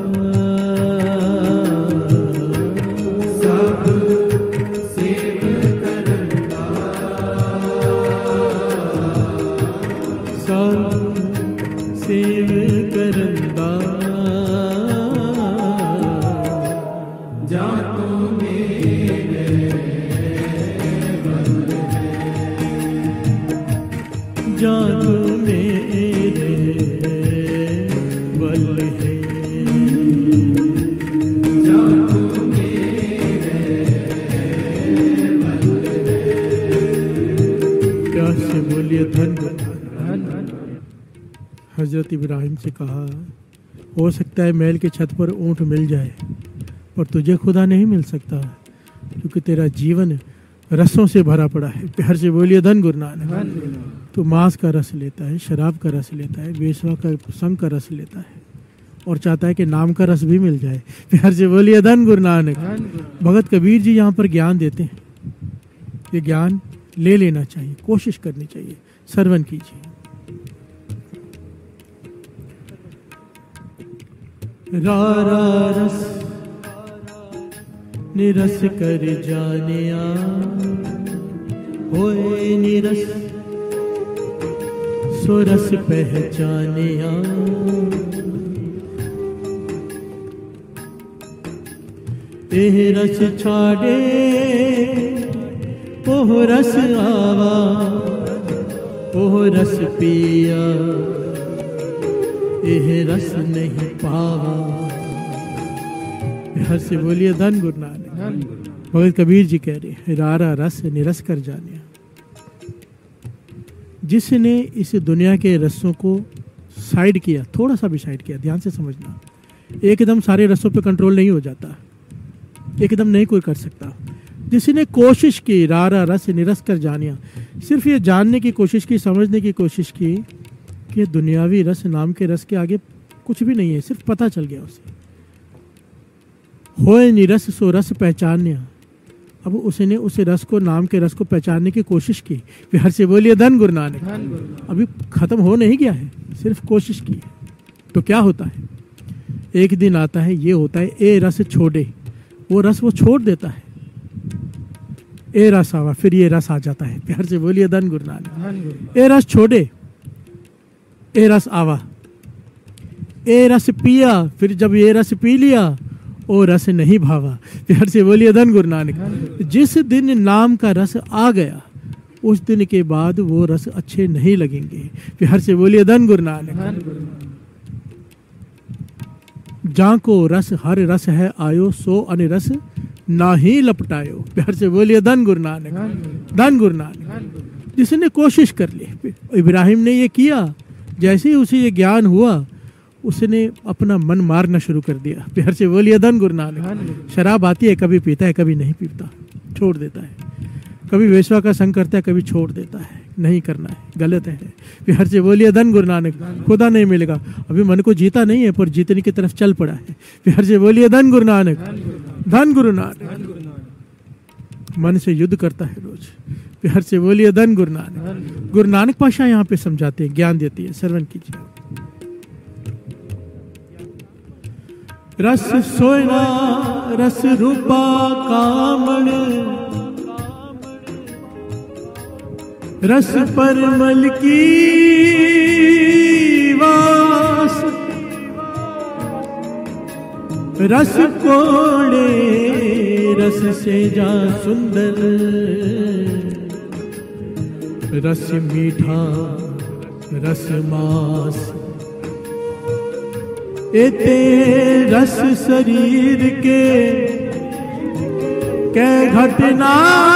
D: सब सेव करंदा, सब सेव करंदा, जा तू मेरे बल है, जा तू मेरे बल है, जा तू मेरे बल है। प्यार से बोलिए धन गुरु। हजरत इब्राहिम से कहा, हो सकता है महल के छत पर ऊंट मिल जाए, पर तुझे खुदा नहीं मिल सकता, क्योंकि तेरा जीवन रसों से भरा पड़ा है। प्यार से बोलिए धन गुरु नानक। तो मांस का रस लेता है, शराब का रस लेता है, बेसवा का संग का रस लेता है, और चाहता है कि नाम का रस भी मिल जाए। प्यार से बोलिए धन गुरु नानक। भगत कबीर जी यहाँ पर ज्ञान देते हैं, ये ज्ञान ले लेना चाहिए, कोशिश करनी चाहिए, श्रवण कीजिए। रारा रस निरस कर जानिया, होए निरस सो रस पहचानिया, एह रस छाड़े ओह रस आवा, ओह रस पिया एह रस नहीं पावा। हर से बोलिए धन गुरु नानक। भगत कबीर जी कह रहे हैं, रारा रस निरस कर जाने। जिसने इस दुनिया के रसों को साइड किया, थोड़ा सा भी साइड किया, ध्यान से समझना, एकदम सारे रसों पे कंट्रोल नहीं हो जाता, एकदम नहीं कोई कर सकता। जिसने कोशिश की रारा रस निरस कर जानिया, सिर्फ ये जानने की कोशिश की, समझने की कोशिश की कि दुनियावी रस नाम के रस के आगे कुछ भी नहीं है, सिर्फ पता चल गया उसे। होए निरस सो रस पहचानिया, अब उसने उस रस को, नाम के रस को पहचानने की कोशिश की। प्यार से बोलिए धन गुरु नानक। अभी खत्म हो नहीं गया है, सिर्फ कोशिश की। तो क्या होता है, एक दिन आता है, ये होता है ए रस छोड़े, वो रस वो छोड़ देता है, ए रस आवा, फिर ये रस आ जाता है। प्यार से बोलिए धन गुरु नानक। ए रस छोड़े, ए रस आवा, ए रस पिया, फिर जब ये रस पी लिया ओ रस नहीं भावा। प्यार से बोलिए धन गुरु नानक। जिस दिन नाम का रस आ गया, उस दिन के बाद वो रस अच्छे नहीं लगेंगे। प्यार से बोलिए धन गुरु नानक। जहाँ को रस हर रस है आयो, सो अन रस ना ही लपटायो। प्यार से बोलिए धन गुरु नानक, धन गुरु नानक। जिसने कोशिश कर ली, इब्राहिम ने ये किया, जैसे ही उसे ये ज्ञान हुआ, उसने अपना मन मारना शुरू कर दिया। प्यार से बोलिए धन गुरु नानक। शराब आती है, कभी पीता है, कभी नहीं पीता, छोड़ देता है। कभी वेश्या का संग करता है, कभी छोड़ देता है, नहीं करना है, गलत है। प्यार से बोलिए धन गुरु नानक। खुदा नहीं मिलेगा, अभी मन को जीता नहीं है पर जीतने की तरफ चल पड़ा है। प्यार से बोलिए धन गुरु नानक, धन गुरु नानक। मन से युद्ध करता है रोज। प्यार से बोलिए धन गुरु नानक। गुरु नानक पाशा यहाँ पे समझाते हैं, ज्ञान देती है, श्रवण कीजिए। रस सोयना रस रूपा कामण, रस परमल की वास, रस कोड़े रस से जा सुंदर, रस मीठा रस मास, एते रस शरीर के कै घटना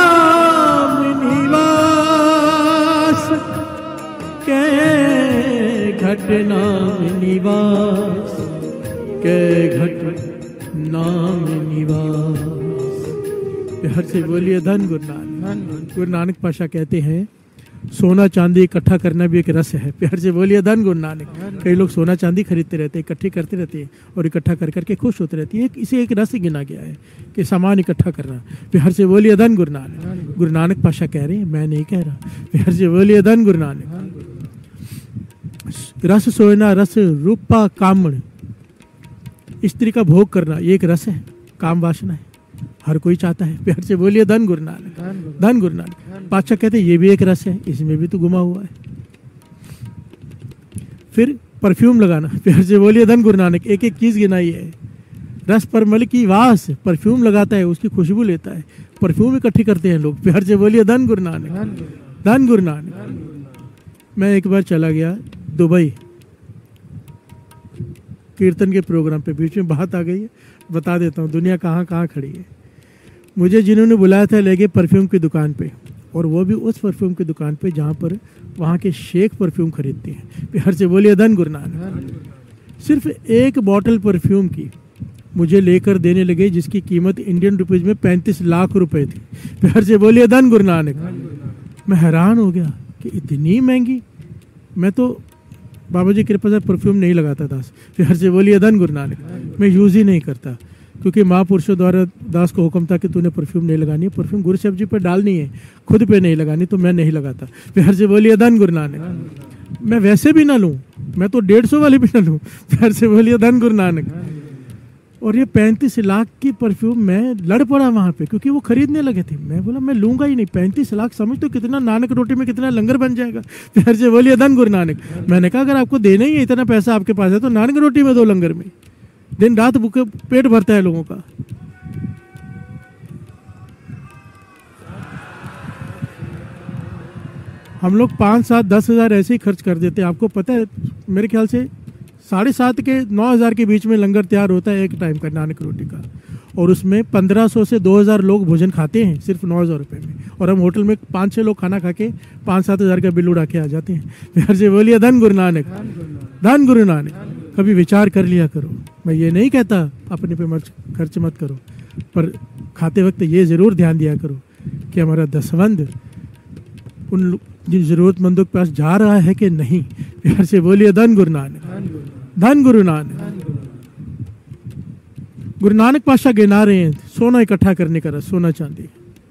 D: निवास, कै घटना निवास, कै घटना निवास। हर से बोलिए धन गुरु नानक। गुरु नानक पाशा कहते हैं सोना चांदी इकट्ठा करना भी एक रस है। प्यार से बोलिए धन गुरु नानक। कई लोग सोना चांदी खरीदते रहते हैं, इकट्ठे करते रहते हैं और इकट्ठा कर करके खुश होते रहते हैं। इसे एक रस गिना गया है कि सामान इकट्ठा करना। प्यार से बोलिए धन गुरु नानक। गुरु नानक पाशा कह रहे हैं, मैं नहीं कह रहा। प्यार से बोलिए धन गुरु नानक। रस सोना रस रूपा कामण, स्त्री का भोग करना ये एक रस है, काम वासना है, हर कोई चाहता है। प्यार से बोलिए धन गुरु नानक, धन गुरु नानक। पातशाह कहते हैं ये भी एक रस है, इसमें भी तो गुमा हुआ है। फिर परफ्यूम लगाना। प्यार से बोलिए धन गुरु नानक। एक एक चीज गिनाई है। रस परमल की वास, परफ्यूम लगाता है, उसकी खुशबू लेता है, परफ्यूम इकट्ठी करते हैं लोग। प्यार से बोलिए धन गुरु नानक, धन गुरु नानक। मैं एक बार चला गया दुबई कीर्तन के प्रोग्राम पे, बीच में बात आ गई है, बता देता हूँ दुनिया कहाँ कहाँ खड़ी है। मुझे जिन्होंने बुलाया था ले गए परफ्यूम की दुकान पे, और वो भी उस परफ्यूम की दुकान पे जहाँ पर वहाँ के शेख परफ्यूम खरीदते हैं। प्यार से बोलिए धन गुरु नानक। सिर्फ एक बॉटल परफ्यूम की मुझे लेकर देने लगे जिसकी कीमत इंडियन रुपीज में 35 लाख रुपए थी। प्यार से बोलिए धन गुरु नानक। मैं हैरान हो गया कि इतनी महंगी। मैं तो बाबा जी कृपा से परफ्यूम नहीं लगाता दास। प्यार से बोलिए धन गुरु नानक। मैं यूज ही नहीं करता क्योंकि महापुरुषों द्वारा दास को हुक्म था कि तूने परफ्यूम नहीं लगानी है, परफ्यूम गुरु साहब जी पर डालनी है, खुद पे नहीं लगानी, तो मैं नहीं लगाता। प्यार से बोलिए धन गुरु नानक। मैं वैसे भी ना लूं, मैं तो 150 वाली भी ना लूं। प्यार से बोलिए धन गुरु नानक। और ये 35 लाख की परफ्यूम मैं लड़ पड़ा वहां पे क्योंकि वो खरीदने लगे थे। मैं बोला मैं लूंगा ही नहीं। 35 लाख समझ तो कितना नानक रोटी में कितना लंगर बन जाएगा। प्यार से बोलिए धन गुरु नानक। मैंने कहा अगर आपको देना ही है, इतना पैसा आपके पास है, तो नानक रोटी में दो, लंगर में। दिन रात भूखे पेट भरता है लोगों का। हम लोग 5, 7, 10 हजार ऐसे ही खर्च कर देते हैं। आपको पता है मेरे ख्याल से 7,500 के 9,000 के बीच में लंगर तैयार होता है एक टाइम का नानक रोटी का, और उसमें 1500 से 2,000 लोग भोजन खाते हैं सिर्फ 9,000 रुपये में। और हम होटल में 5-6 लोग खाना खा के 5-7 हजार का बिल उड़ा के आ जाते हैं। प्यार से बोलिए धन गुरु नानक, धन गुरु नानक। कभी विचार कर लिया करो। मैं ये नहीं कहता अपने पे खर्च मत करो, पर खाते वक्त ये जरूर ध्यान दिया करो कि हमारा दसवंध उन जिन जरूरतमंदों के पास जा रहा है कि नहीं। प्यार से बोलिए धन गुरु नानक, धन गुरु नानक। गुरु नानक पातशाह गिना रहे हैं सोना इकट्ठा करने का रस, सोना चांदी,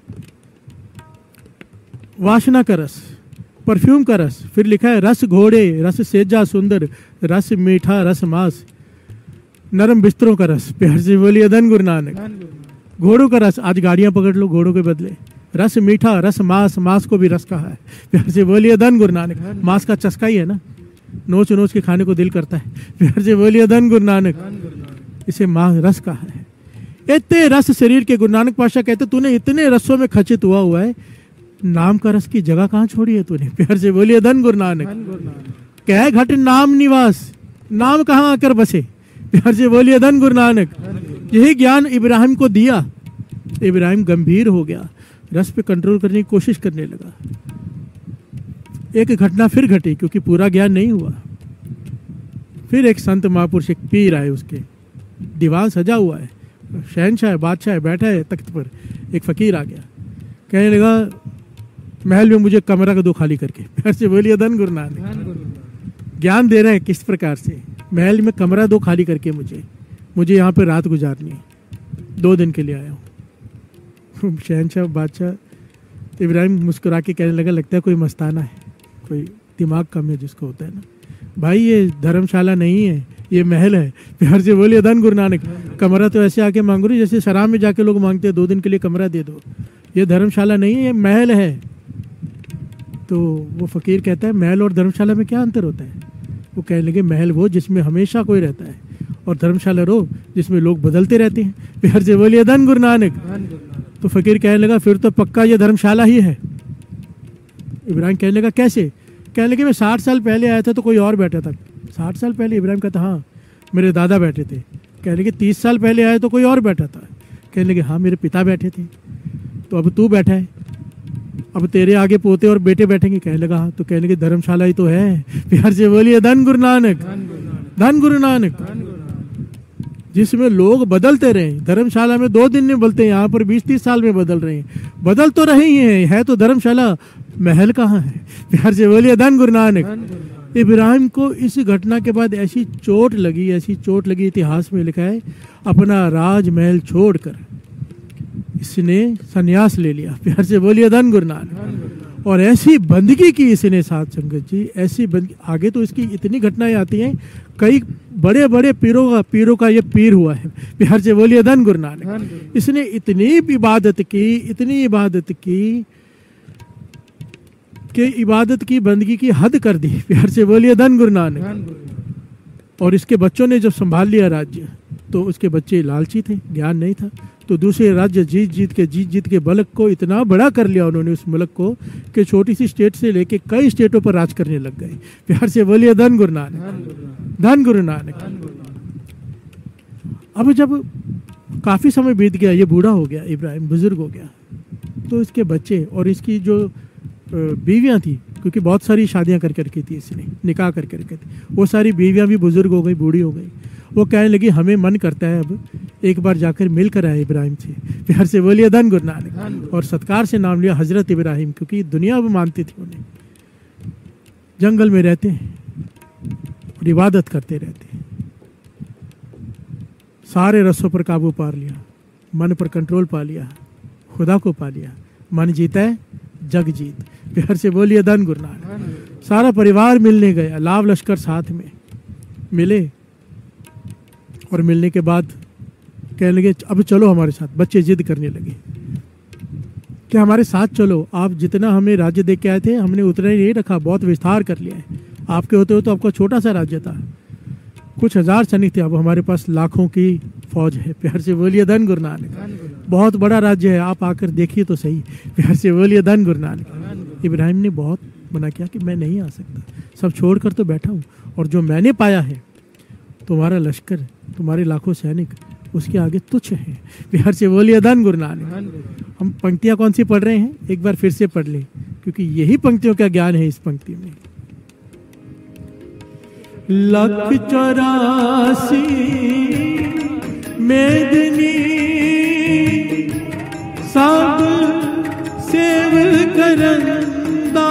D: वासना का रस, परफ्यूम का रस। फिर लिखा है रस घोड़े रस सेजा सुंदर, रस मीठा रस मास, नरम बिस्तरों का रस। प्यार से बोलिए धन गुरु नानक। घोड़ों का रस, आज गाड़ियां पकड़ लो घोड़ों के बदले। रस मीठा रस मांस, मांस को भी रस कहा है। प्यार से बोलिए धन गुरु नानक। मांस का चस्का ही है ना, नोच नोच के खाने को दिल करता है। प्यार से बोलिए धन गुरु नानक। इसे मांस रस कहा है। इतने रस शरीर के। गुरु नानक पातशाह कहते तूने इतने रसों में खचित हुआ है, नाम का रस की जगह कहाँ छोड़ी है तूने। प्यार से बोलिए धन गुरु नानक। कह घट नाम निवास, नाम कहाँ आकर बसे। प्यार से बोलिए धन गुरु नानक। यही ज्ञान इब्राहिम को दिया। इब्राहिम गंभीर हो गया, रस पे कंट्रोल करने की कोशिश करने लगा। एक घटना फिर घटी क्योंकि पूरा ज्ञान नहीं हुआ। फिर एक संत महापुरुष, एक पीर आए, उसके दीवान सजा हुआ है, शहनशाह है, बादशाह है, बैठा है तख्त पर। एक फकीर आ गया, कहने लगा महल में मुझे कमरा का दो खाली करके। प्यार से बोलिए धन गुरु नानक। ज्ञान दे रहे हैं किस प्रकार से, महल में कमरा दो खाली करके मुझे यहाँ पे रात गुजारनी है, 2 दिन के लिए आया हूँ। शहनशाह बादशाह इब्राहिम मुस्कुरा के कहने लगा, लगता है कोई मस्ताना है, कोई दिमाग कम है जिसको होता है ना। भाई ये धर्मशाला नहीं है, ये महल है। प्यार से बोलिए धन गुरु नानक। कमरा तो ऐसे आके मांगो रही जैसे शराब में जाके लोग मांगते हैं 2 दिन के लिए कमरा दे दो। ये धर्मशाला नहीं है, ये महल है। तो वो फकीर कहता है महल और धर्मशाला में क्या अंतर होता है? वो कहने लगे महल वो जिसमें हमेशा कोई रहता है, और धर्मशाला रो जिसमें लोग बदलते रहते हैं। प्यार से बोलिए धन गुरु नानक। तो फकीर कहने लगा फिर तो पक्का ये धर्मशाला ही है। इब्राहिम कहने लगा कैसे? कहने लगे मैं 60 साल पहले आया था तो कोई और बैठा था। 60 साल पहले? इब्राहिम कहता हाँ मेरे दादा बैठे थे। कहने लगे 30 साल पहले आए तो कोई और बैठा था। कहने लगे हाँ मेरे पिता बैठे थे। तो अब तू बैठा है, अब तेरे आगे पोते और बेटे बैठेंगे। कहने लगा हाँ। तो कहने लगे धर्मशाला ही तो है। प्यार से बोलिए धन गुरु नानक। धन गुरु नानक। जिसमें लोग बदलते रहे। धर्मशाला में 2 दिन में बदलते हैं, यहाँ पर 20-30 साल में बदल रहे हैं। बदल तो रहे ही हैं, है तो धर्मशाला, महल कहाँ है? प्यार से बोलिए धन गुरु नानक। इब्राहिम को इस घटना के बाद ऐसी चोट लगी, इतिहास में लिखा है अपना राजमहल छोड़कर इसने संन्यास ले लिया। प्यार से बोलिए धन गुरु नानक। और ऐसी बंदगी की इसने साथ संगत जी, ऐसी बंदगी। आगे तो इसकी इतनी घटनाएं आती हैं, कई बड़े बड़े पीरों का ये पीर हुआ है। प्यार से बोलिए धन गुरु नानक। इसने इतनी इबादत की कि इबादत की बंदगी की हद कर दी। प्यार से बोलिए धन गुरु नानक। और इसके बच्चों ने जब संभाल लिया राज्य, तो उसके बच्चे लालची थे, ज्ञान नहीं था, तो दूसरे राज्य जीत के मुल्क को इतना बड़ा कर लिया उन्होंने, उस मुल्क को, कि छोटी सी स्टेट से लेके कई स्टेटों पर राज करने लग गए। प्यार से बोलिए धन गुरु नानक। धन गुरु नानक। अब जब काफी समय बीत गया, ये बूढ़ा हो गया, इब्राहिम बुजुर्ग हो गया, तो इसके बच्चे और इसकी जो बीवियां थी, क्योंकि बहुत सारी शादियां करके थी इसने, निकाह करके थी, वो सारी बीवियां भी बुजुर्ग हो गई, बूढ़ी हो गई। वो कहने लगी हमें मन करता है अब एक बार जाकर मिलकर आए इब्राहिम से। प्यार से बोलिए धन गुरु नानक। और सत्कार से नाम लिया हजरत इब्राहिम, क्योंकि दुनिया वो मानती थी उन्हें। जंगल में रहते हैं और इबादत करते रहते हैं, सारे रसों पर काबू पा लिया, मन पर कंट्रोल पा लिया, खुदा को पा लिया। मन जीता है जग जीत। प्यार से बोलिए धन गुरु नानक। सारा परिवार मिलने गया, लाभ लश्कर साथ में मिले, और मिलने के बाद कहने लगे अब चलो हमारे साथ। बच्चे जिद करने लगे कि हमारे साथ चलो, आप जितना हमें राज्य दे के आए थे हमने उतना ही नहीं रखा, बहुत विस्तार कर लिया है। आपके होते हो तो आपका छोटा सा राज्य था, कुछ 1000 सैनिक थे, अब हमारे पास लाखों की फौज है। प्यार से बोलिए धन गुरु नानक। बहुत बड़ा राज्य है, आप आकर देखिए तो सही। प्यार से बोलिए धन गुरु नानक। इब्राहिम ने बहुत मना किया कि मैं नहीं आ सकता, सब छोड़कर तो बैठा हूँ, और जो मैंने पाया है तुम्हारा लश्कर, तुम्हारे लाखों सैनिक, उसके आगे तुच्छ है। प्यार से बोलिए धन गुरु नानक। हम पंक्तियां कौन सी पढ़ रहे हैं, एक बार फिर से पढ़ लें, क्योंकि यही पंक्तियों का ज्ञान है इस पंक्ति में। 184 मेदनी सब सेव करंदा,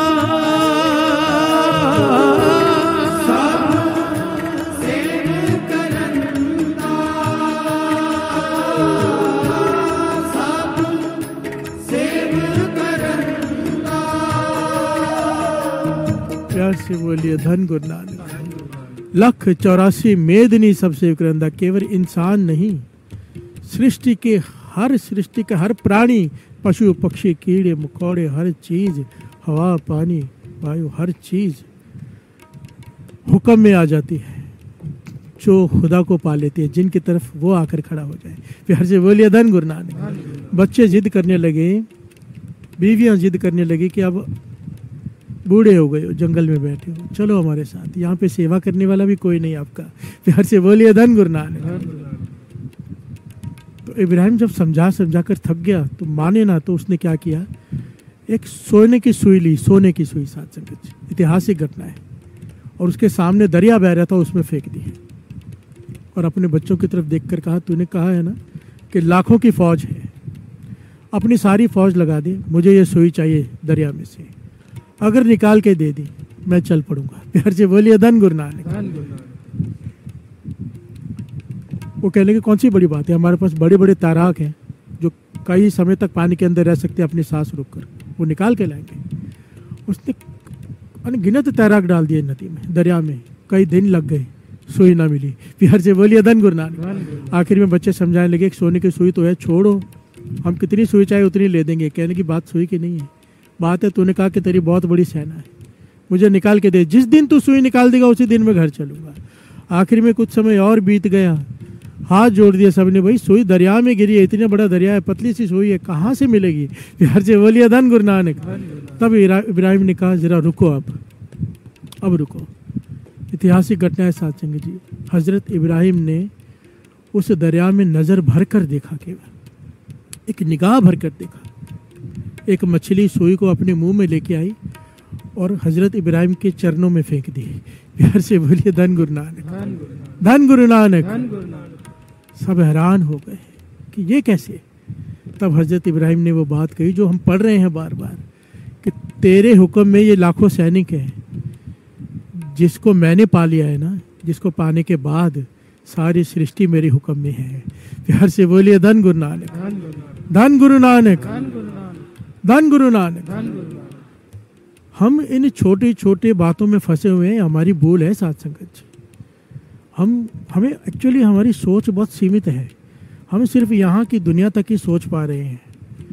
D: प्यार से बोलिए धन गुरु नानक। 184 मेदनी सबसे करंदा। केवल इंसान नहीं, सृष्टि के हर प्राणी, पशु पक्षी कीड़े मकोड़े, हर चीज, हवा पानी वायु, हर चीज हुक्म में आ जाती है, जो खुदा को पा लेती है, जिनकी तरफ वो आकर खड़ा हो जाए। प्यार से बोलिए धन गुरु नानक। बच्चे जिद करने लगे, बीवियां जिद करने लगी कि अब बूढ़े हो गए हो, जंगल में बैठे हो, चलो हमारे साथ, यहाँ पे सेवा करने वाला भी कोई नहीं आपका। प्यार से बोलिए धन गुरु नानक। तो इब्राहिम जब समझा कर थक गया तो माने ना, तो उसने क्या किया, एक सोने की सुई ली, सोने की सुई, साथ संगत, ऐतिहासिक घटना है, और उसके सामने दरिया बह रहा था, उसमें फेंक दिए और अपने बच्चों की तरफ देखकर कहा, तूने कहा है ना कि लाखों की फौज है, अपनी सारी फौज लगा दी, मुझे ये सुई चाहिए दरिया में से, अगर निकाल के दे दी मैं चल पड़ूंगा। प्यार से बोलिए धन गुरु नानक। वो कहने की कौन सी बड़ी बात है, हमारे पास बड़े बड़े तैराक हैं जो कई समय तक पानी के अंदर रह सकते हैं अपनी सांस रोक कर, वो निकाल के लाएंगे। उसने अनगिनत तैराक डाल दिए नदी में, दरिया में, कई दिन लग गए, सुई ना मिली। प्यार से बोलिए धन गुरु नानक। आखिर में बच्चे समझाने लगे, सोने की सुई तो है, छोड़ो, हम कितनी सुई चाहे उतनी ले देंगे। कहने की बात सुई की नहीं है, बात है तूने कहा कि तेरी बहुत बड़ी सेना है, मुझे निकाल के दे, जिस दिन तू सुई निकाल देगा उसी दिन मैं घर चलूंगा। आखिर में कुछ समय और बीत गया, हाथ जोड़ दिया सबने, भाई सुई दरिया में गिरी है, इतना बड़ा दरिया है, पतली सी सुई है, कहाँ से मिलेगी। प्यार से बोलिए धन गुरु नानक। तब इब्राहिम ने कहा, जरा रुको, अब रुको। ऐतिहासिक घटना है साथ संगत जी। हजरत इब्राहिम ने उस दरिया में नजर भर कर देखा, केवल एक निगाह भर कर देखा, एक मछली सुई को अपने मुंह में लेके आई और हजरत इब्राहिम के चरणों में फेंक दी। प्यार से बोलिए धन गुरु नानक, धन गुरु नानक। सब हैरान हो गए कि ये कैसे। तब हजरत इब्राहिम ने वो बात कही जो हम पढ़ रहे हैं बार बार, कि तेरे हुक्म में ये लाखों सैनिक हैं, जिसको मैंने पा लिया है ना, जिसको पाने के बाद सारी सृष्टि मेरे हुक्म में है। प्यार से बोलिए धन गुरु नानक, धन गुरु नानक, धन गुरु नानक। हम इन छोटी छोटी बातों में फंसे हुए हैं, हमारी भूल है साथ संगत जी। हमें एक्चुअली हमारी सोच बहुत सीमित है, हम सिर्फ यहाँ की दुनिया तक ही सोच पा रहे हैं।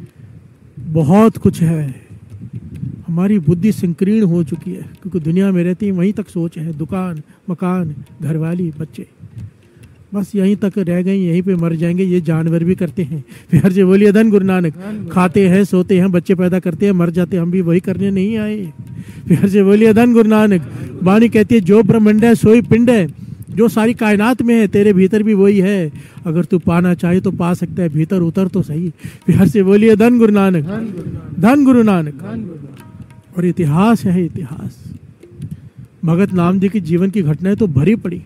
D: बहुत कुछ है, हमारी बुद्धि संकीर्ण हो चुकी है, क्योंकि दुनिया में रहती वहीं तक सोच है, दुकान, मकान, घरवाली, बच्चे, बस यहीं तक रह गई, यहीं पे मर जाएंगे। ये जानवर भी करते हैं। प्यार से बोलिए धन गुरु नानक। खाते हैं, सोते हैं, बच्चे पैदा करते हैं, मर जाते हैं, हम भी वही करने नहीं आए। प्यार से बोलिए धन गुरु नानक। वाणी कहती है, जो ब्रह्मांड है सोई पिंड है, जो सारी कायनात में है तेरे भीतर भी वही है, अगर तू पाना चाहे तो पा सकता है, भीतर उतर तो सही। प्यार से बोलिए धन गुरु नानक, धन गुरु नानक। और इतिहास है, इतिहास भगत नाम जी की जीवन की घटनाएं तो भरी पड़ी।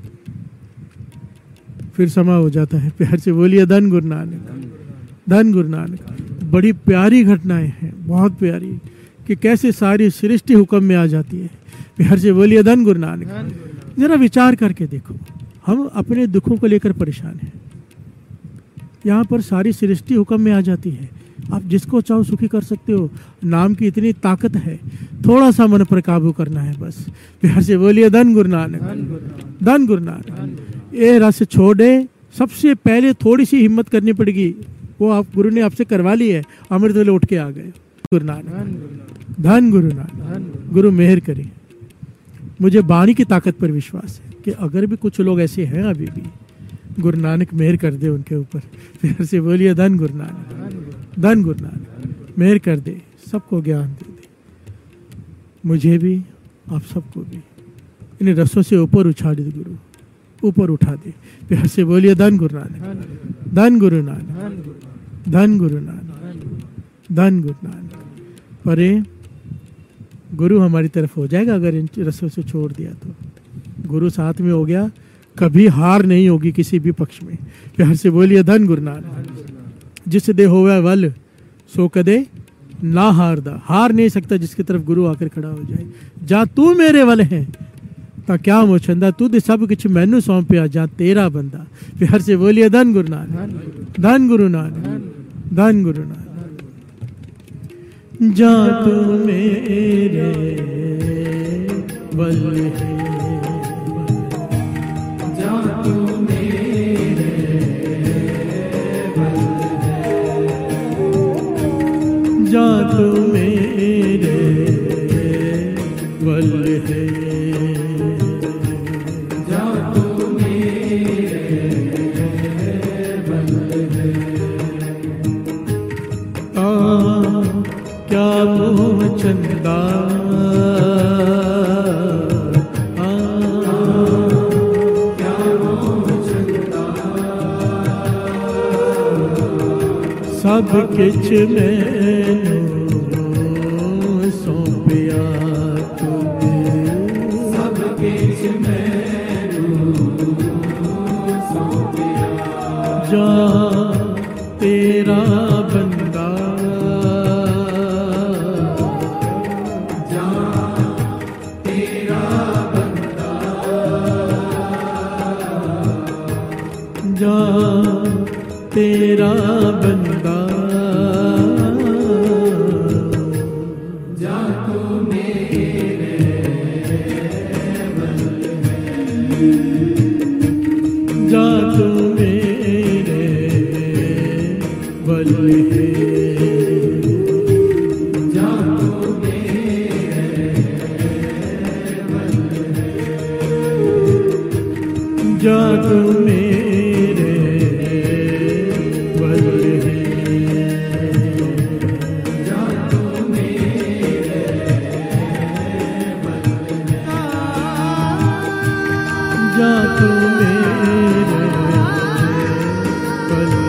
D: फिर समा हो जाता है। प्यार से बोलिए धन गुरु नानक, धन गुरु नानक। बड़ी प्यारी घटनाएं हैं, बहुत प्यारी, कि कैसे सारी सृष्टि हुक्म में आ जाती है। प्यार से बोलिए धन गुरु नानक। जरा विचार करके देखो, हम अपने दुखों को लेकर परेशान हैं, यहाँ पर सारी सृष्टि हुक्म में आ जाती है। आप जिसको चाहो सुखी कर सकते हो, नाम की इतनी ताकत है, थोड़ा सा मन पर काबू करना है बस। प्यार से बोलिए धन गुरु नानक, धन गुरु नानक। ये रस छोड़े, सबसे पहले थोड़ी सी हिम्मत करनी पड़ेगी, वो आप गुरु ने आपसे करवा ली है, अमृत वेले उठ के आ गए। गुरु नानक, धन गुरु नानक। गुरु मेहर करे। मुझे वाणी की ताकत पर विश्वास है कि अगर भी कुछ लोग ऐसे हैं अभी भी, गुरु नानक मेहर कर दे उनके ऊपर। प्यार से बोलिए धन गुरु नानक, धन गुरु नानक। मेहर कर दे, सबको ज्ञान दे दे, मुझे भी आप सबको भी। इन रसों से ऊपर उछाल दे गुरु, ऊपर उठा दे। प्यार से बोलिए धन गुरु नानक, धन गुरु नानक, धन गुरु नानक, धन गुरु नानक। परे गुरु हमारी तरफ हो जाएगा अगर इन रसों से छोड़ दिया तो। गुरु साथ में हो गया, कभी हार नहीं होगी किसी भी पक्ष में। प्यार से बोलिए धन गुरु नानक। जिस दे होवे वल सो कदे ना हारदा, हार नहीं सकता जिसकी तरफ गुरु आकर खड़ा हो जाए। जा तू मेरे वल है ता क्या मोचंदा, तुद सब कुछ मैनू सौंपिया जा तेरा बंदा। प्यार से बोलिए धन गुरु नानक, धन गुरु नानक, धन गुरु नानक। जा तू मेरे वल है, जा तू मेरे वल है, जा तू मेरे वल है, जा तू मेरे वल है। क्या मोह चंदा, क्या मोह चंदा, सब किछ मैनू सौंपिया तुझे, सब तेरा बंदा जा तू मेरे बल है जा तू मेरे बल है जा तू मेरे बल है जा तू मेरे बल है जा तू मेरे बल है जा तू मेरे बल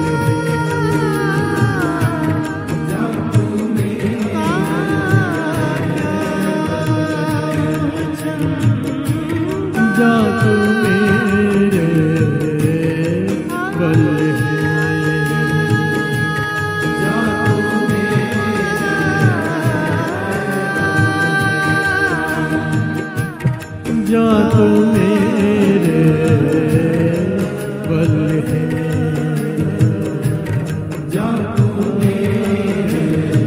D: जा तू मेरे बल जा तू मेरे बल है जा तू मेरे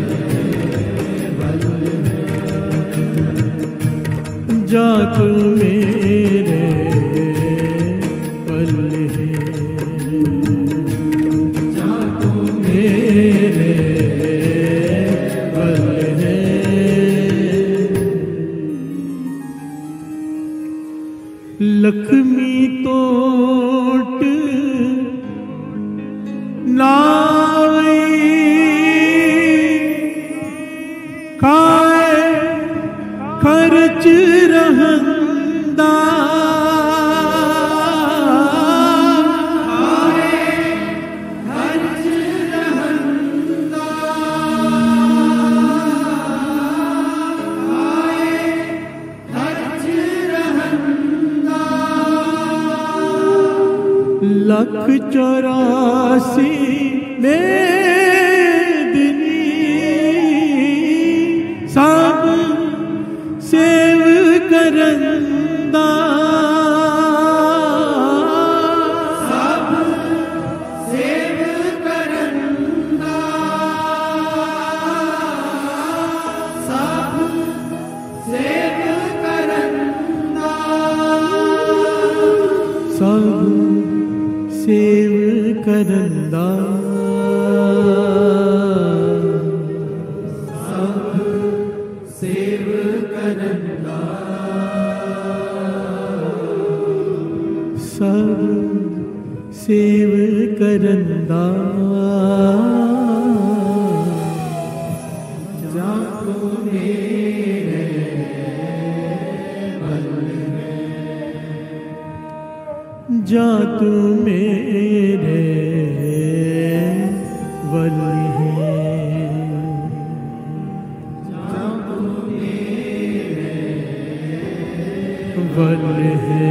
D: बल है जा तू मेरे बल है जा तू मेरे बल है लक्ष्मी तोट नावे खाए खर्च रहंदा खर्च रहंदा खर्च रहंदा 184 मेदिनी सब सेव करंदा सब सेव करंदा सब सेव करंदा सब सेव करंदा सब सेव करंदा सब सेव करंदा जा तू मेरे बल है जा तू मेरे बल है जा तू मेरे बल है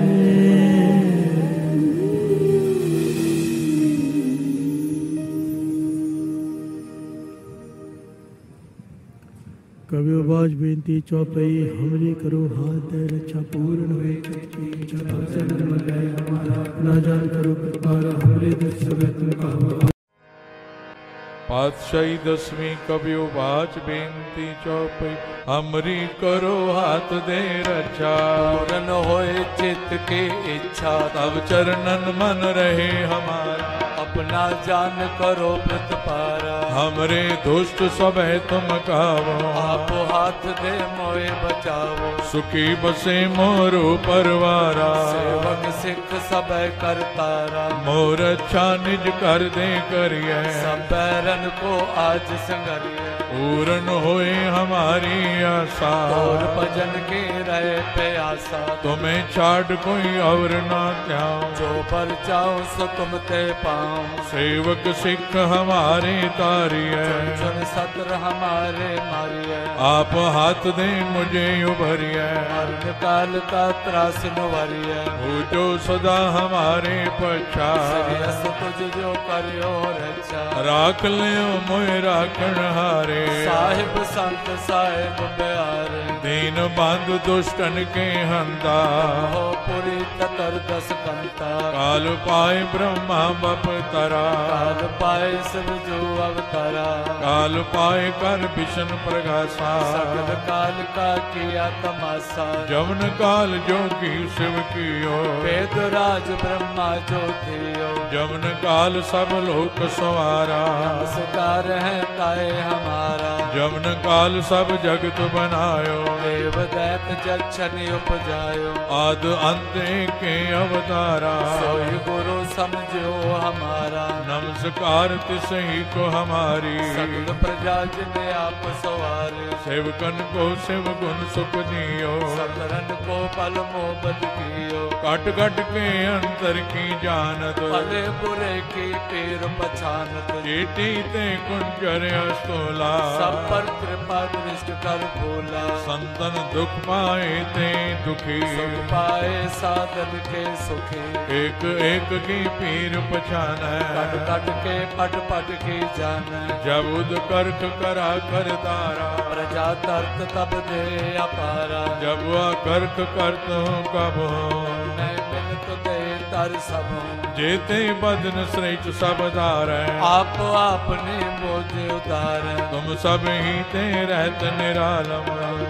D: कवियो बाज बेनती चौपई हमरी करो हाथ रक्षा पूर्ण हुए ना जान करो कृपारा हमरे दस समय तुम कहो
E: पातशाही 10वीं कवियो बाज बेनती चौपई हमरी करो हाथ दे रक्षा
F: पूर्ण होए चित्त की इच्छा
E: तब चरणन मन रहे हमारा
F: अपना जान करो प्रतिपारा
E: हमरे दुष्ट सबह तुम कावो
F: आप हाथ दे मोए बचावो
E: सुखी बसे मोरो परवारा
F: सेवक सिख सब करतारा
E: मोर अच्छा निज कर दे करिए
F: सब बैरन को आज संगरिए
E: पूर्ण होए हमारी आशा
F: और भजन के रहे प्यासा
E: तुम्हें छाड़ कोई और ना त्याओ
F: जो पर जाओ सो तुम ते पाओ
E: सेवक सिख हमारे तारिए
F: चुन सत्र हमारे मारिए
E: आप हाथ दे मुझे उभरिए
F: मरण काल का त्रास नवरिए
E: हो जो सदा हमारे पछा
F: श्रेयस तुझ जो करियो रक्षा
E: राख लियो मोए राखण हारे
F: साहिब संत साहिब प्यारे
E: दीन बंधु दुष्टन के हंता
F: हो पुरी ततर दस कंता
E: काल पाए ब्रह्मा बप तरा
F: काल पाए सब जो अवतारा
E: काल पाए कर विष्णु प्रगासा
F: सकल काल का किया तमाशा
E: जवन काल जोगी शिव कियो
F: वेद राज ब्रह्मा जो थियो
E: जवन काल सब लोक सवारा
F: नमस्कार है ताए हमारा
E: जवन काल सब जगत बनायो
F: देव दैत जक्षनि उपजायो
E: आद अंत के अवतारा
F: सोई गुरु समझो हमारा
E: नमस्कार तिसही को हमारी
F: सकल प्रजा जिने आप सवारे
E: सेवकन को शिव गुण सुख दियो
F: सकरन को पल मोहब्बत कियो
E: कट कट के अंतर की जानत
F: भले बुरे की पीर पछानत
E: चेटी ते कुंजर अस्तोला
F: सब पर कृपा दृष्ट कर भोला
E: संतन दुख पाए ते दुखी
F: सुख पाए साधन के सुखी
E: एक एक की पीर पछान
F: कट कट के पट पट की जान
E: जब उद करख करा कर तारा
F: प्रजा तर्त तब दे अपारा
E: जब वह करख करत हूँ कब
F: मैं बिनत दे तर सब
E: जेते बदन श्रेष्ठ सब धार
F: आप आपने मोझे उतार
E: तुम सब ही ते रहत निरालम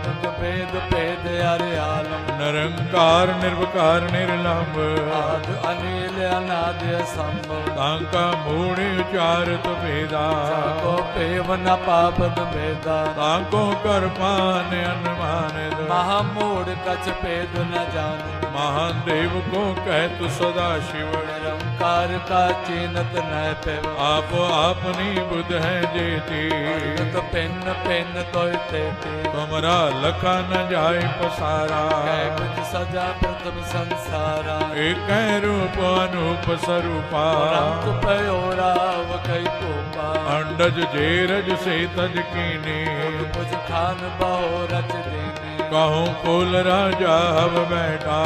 F: भेद भेद अरे आलम
E: निरंकार निर्विकार निर्लंब
F: आद अनिल अनाद असंभव
E: तांका मूढ़ उचारत भेदा
F: को पेव न पापन भेदा
E: तांको कर पान अनुमानित
F: महामूढ़ कछ भेद न जान
E: महान देव को कहत सदा शिव
F: निरंकार का चीनत न पेव
E: आप अपनी बुध है जेती
F: तो पेन पेन तो तेती
E: तुमरा लखा न जाए पसारा
F: कुछ सजा प्रथम संसारा
E: एक रूप अनूप स्वरूपा
F: रंग पयोराव कई कोपा
E: अंडज जेरज से तज कीने
F: कुछ खान बहो रच देने
E: कहूँ कुल राजा हव बैठा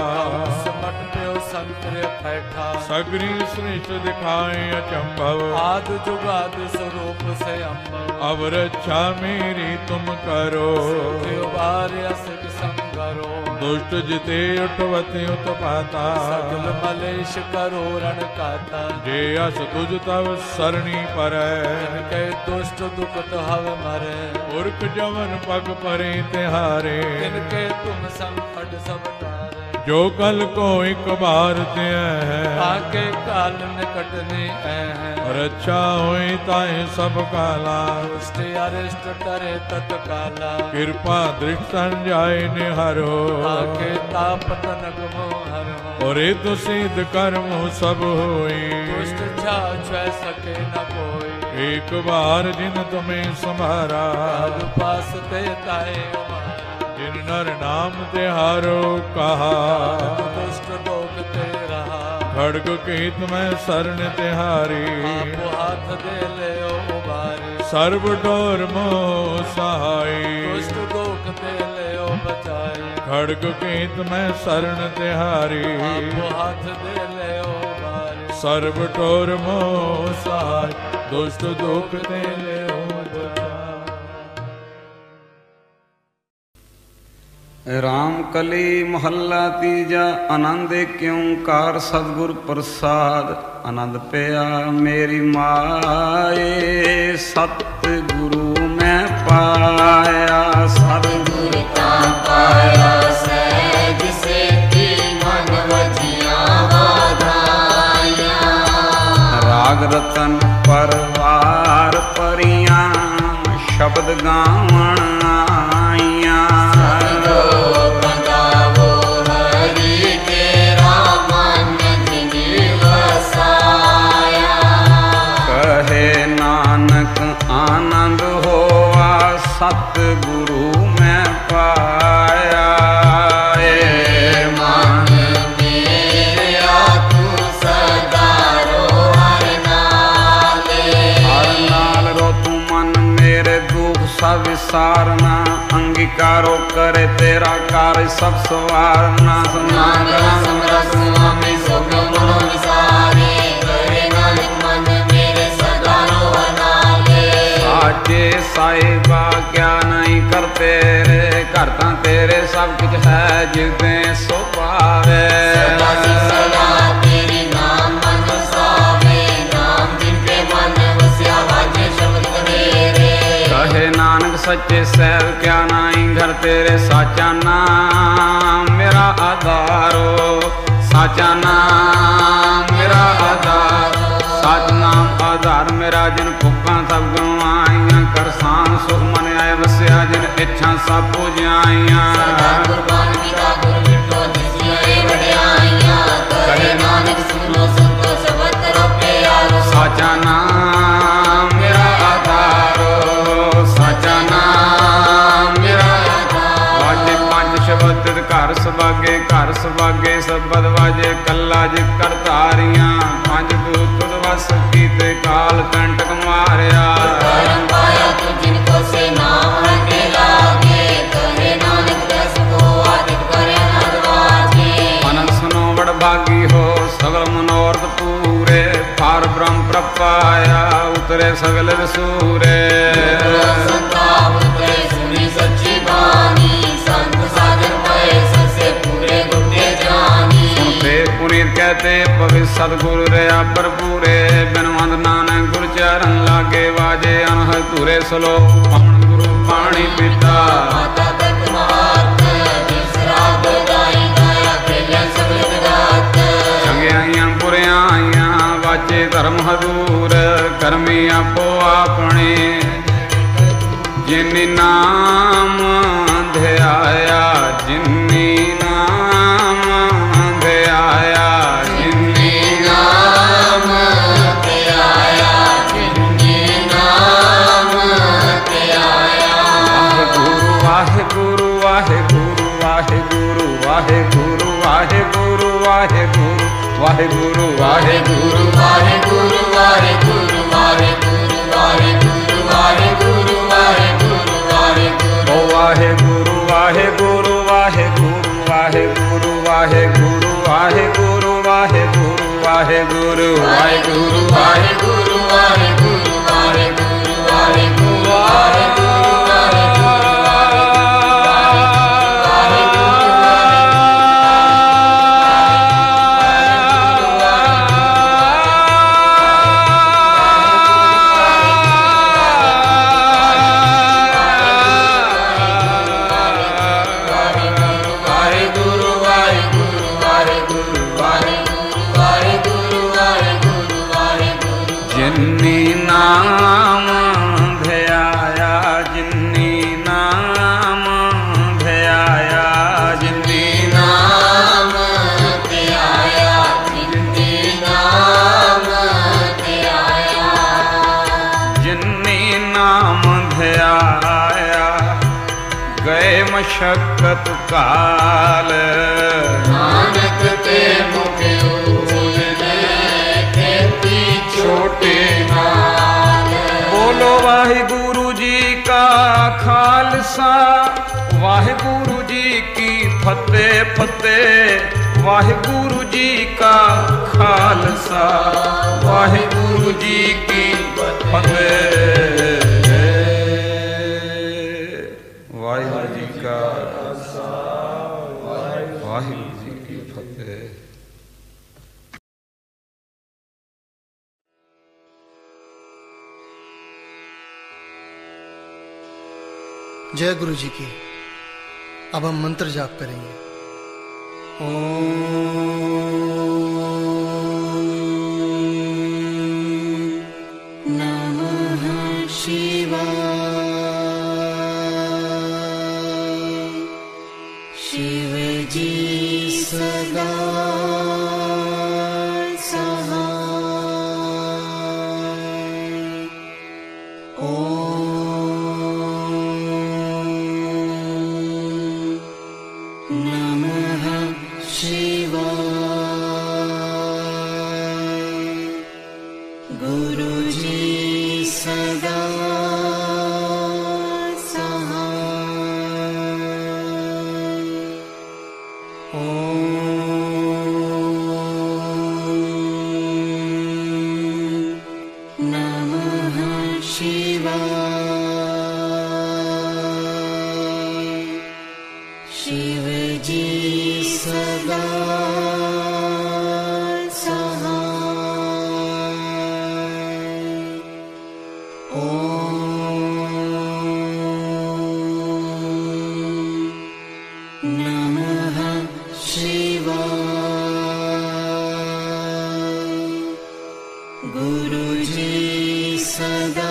F: समट प्यो संतरे बैठा
E: सगरी श्रेष्ठ दिखाए अचंभव
F: आद जुगाद स्वरूप से अम्ब
E: अब रक्षा मेरी तुम करो
F: असक संगरो
E: दुष्ट जिते उठवते उत्पाता
F: सकल मलेश करो रण काता
E: जे अस तुझ तव सरणी पर
F: के दुष्ट दुखत हव मरे
E: पुरख जवन पग परे तिहारे
F: इनके तुम संकट सब तारे
E: जो कल को एक बार ते है
F: आके काल निकटने है
E: रक्षा होई ताए सब काला
F: दुष्ट अरिष्ट करे तत्काला
E: कृपा दृष्ट जाय निहारो
F: आके ताप तनक मोहर
E: और तो सिद्ध कर्म सब होई
F: दुष्ट छा सके न कोई
E: एक बार जिन तुम्हें संभारा
F: काल पास ते ताए
E: जिन नर नाम तिहारो कहा
F: दुष्ट लोग ते रहा
E: खड़ग कीत में शरण तिहारी
F: आप हाथ दे ले उबारी
E: सर्व डोर मोह सहाय
F: दुष्ट लोग ते ले बचाई
E: खड़ग कीत में शरण तिहारी
F: आप हाथ दे ले उबारी
E: सर्व डोर मोह सहाय दुष्ट दुख ते ले
G: राम कली महल्ला तीजा आनंद क्यों कार सतगुर प्रसाद आनंद पया मेरी माए सतगुरु में पाया सतगुरु का पाया सहज से मन वजिया वाधाया राग रतन परवार परियां शब्द गावण आइया आनंद होवा सतगुरु में पाया मन मेरा तू सदा रो हर नाल रो तू मन मेरे दुख सब विसारना अंगीकारो करे तेरा कार्य सब सवारना साचे साहिबा क्या नहीं करते रे, करता तेरे सब कुछ है जिदे सो पावे।
H: तेरी नाम मन सावे, नाम जिनके मन वस्या वाजे शब्द मेरे।
G: कहे नानक सच्चे सैव क्या नहीं घर तेरे, साचा नाम मेरा आधारो, साचा नाम मेरा आधार, साच नाम आधार मेरा। जिन फुका सब गवाइया, करसान सुख मन आए वस्या, जिन इच्छा सब पूजाइया।
H: कुर्बान पिता गुरु मिटो दिसिया वड्याइया, कहे नानक सुनो संतो सबत रो प्यारो।
G: साचा नाम मेरा आधारो, साचा नाम मेरा आधार। वाजे पंज शब्द घर सभागे, घर सभागे शब्द वाजे कला जित कर तारियां। पंज दूत वस कीते काल कंटक मारिया।
H: परम पाया तू जिनको से नाम रटे लागे, कहे नानक दस को आदित करे नरवाजे।
G: मन सुनो बड़ भागी हो सगल मनोरथ पूरे, पार ब्रह्म प्रपाया उतरे सगल सूरे।
H: संताप उतरे सुनी सच्ची बानी, संत साधन पाए सबसे पूरे गुटे जानी।
G: सुनते पुनीत कहते पवित्र सतगुरु रे पर पूरे, बिन वंदना न गुरु चरण लागे वाजे अनहद तुरे। सलोक पवन गुरु पाणी पिता,
H: माता तत्व महात, जिसराब दाई गाया खेले सगल जगत।
G: चंगियाइयां बुरियाइयां वाचे धर्म हदूर, करमी आपो अपने। जिन्नी नाम ध्याया, जिन्नी नाम ध्याया, जिन्नी
H: नाम ते आया, जिन्नी नाम ते आया।
G: वाहेगुरु वाहेगुरु वाहेगुरु वाहेगुरु वाहेगुरु वाहेगुरु वाहेगुरु वाहेगुरु
H: वाहेगुरु वाहेगुरु वाहेगुरु वाहेगुरु वाहेगुरु वाहेगुरु वाहेगुरु वाहेगुरु।
G: ओ वाहेगुरु वाहेगुरु वाहेगुरु वाहेगुरु वाहेगुरु वाहेगुरु वाहेगुरु वाहेगुरु
H: वाहेगुरु वाहेगुरु वाहेगुरु वाहेगुरु वाहेगुरु
G: जिन्नी नाम ध्याया, जिन्नी नाम ध्याया, जिन्नी
H: नाम ते आया, जिन्नी नाम ते आया।
G: जिन्नी नाम ध्याया, गए मशक्कत काल।
H: नानक ते मुख उजले, खेती छोटे नाल।
G: बोलो वाहिगुरु जी का खालसा, वाहिगुरु जी की फतेह फतेह। वाहिगुरु जी का खालसा, वाहिगुरु जी की फतेह। वाहिगुरु जी का खालसा, वाहिगुरु जी की फतेह।
I: जय गुरु जी की। अब हम मंत्र जाप करेंगे।
H: नमः शिवाय। शिव जी सदा सहाय। नमः शिवाय। गुरु जी सदा नमः शिवाय।
C: नमः शिवाय। गुरुजी सदा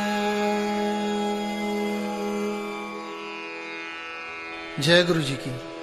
I: जय गुरु जी की।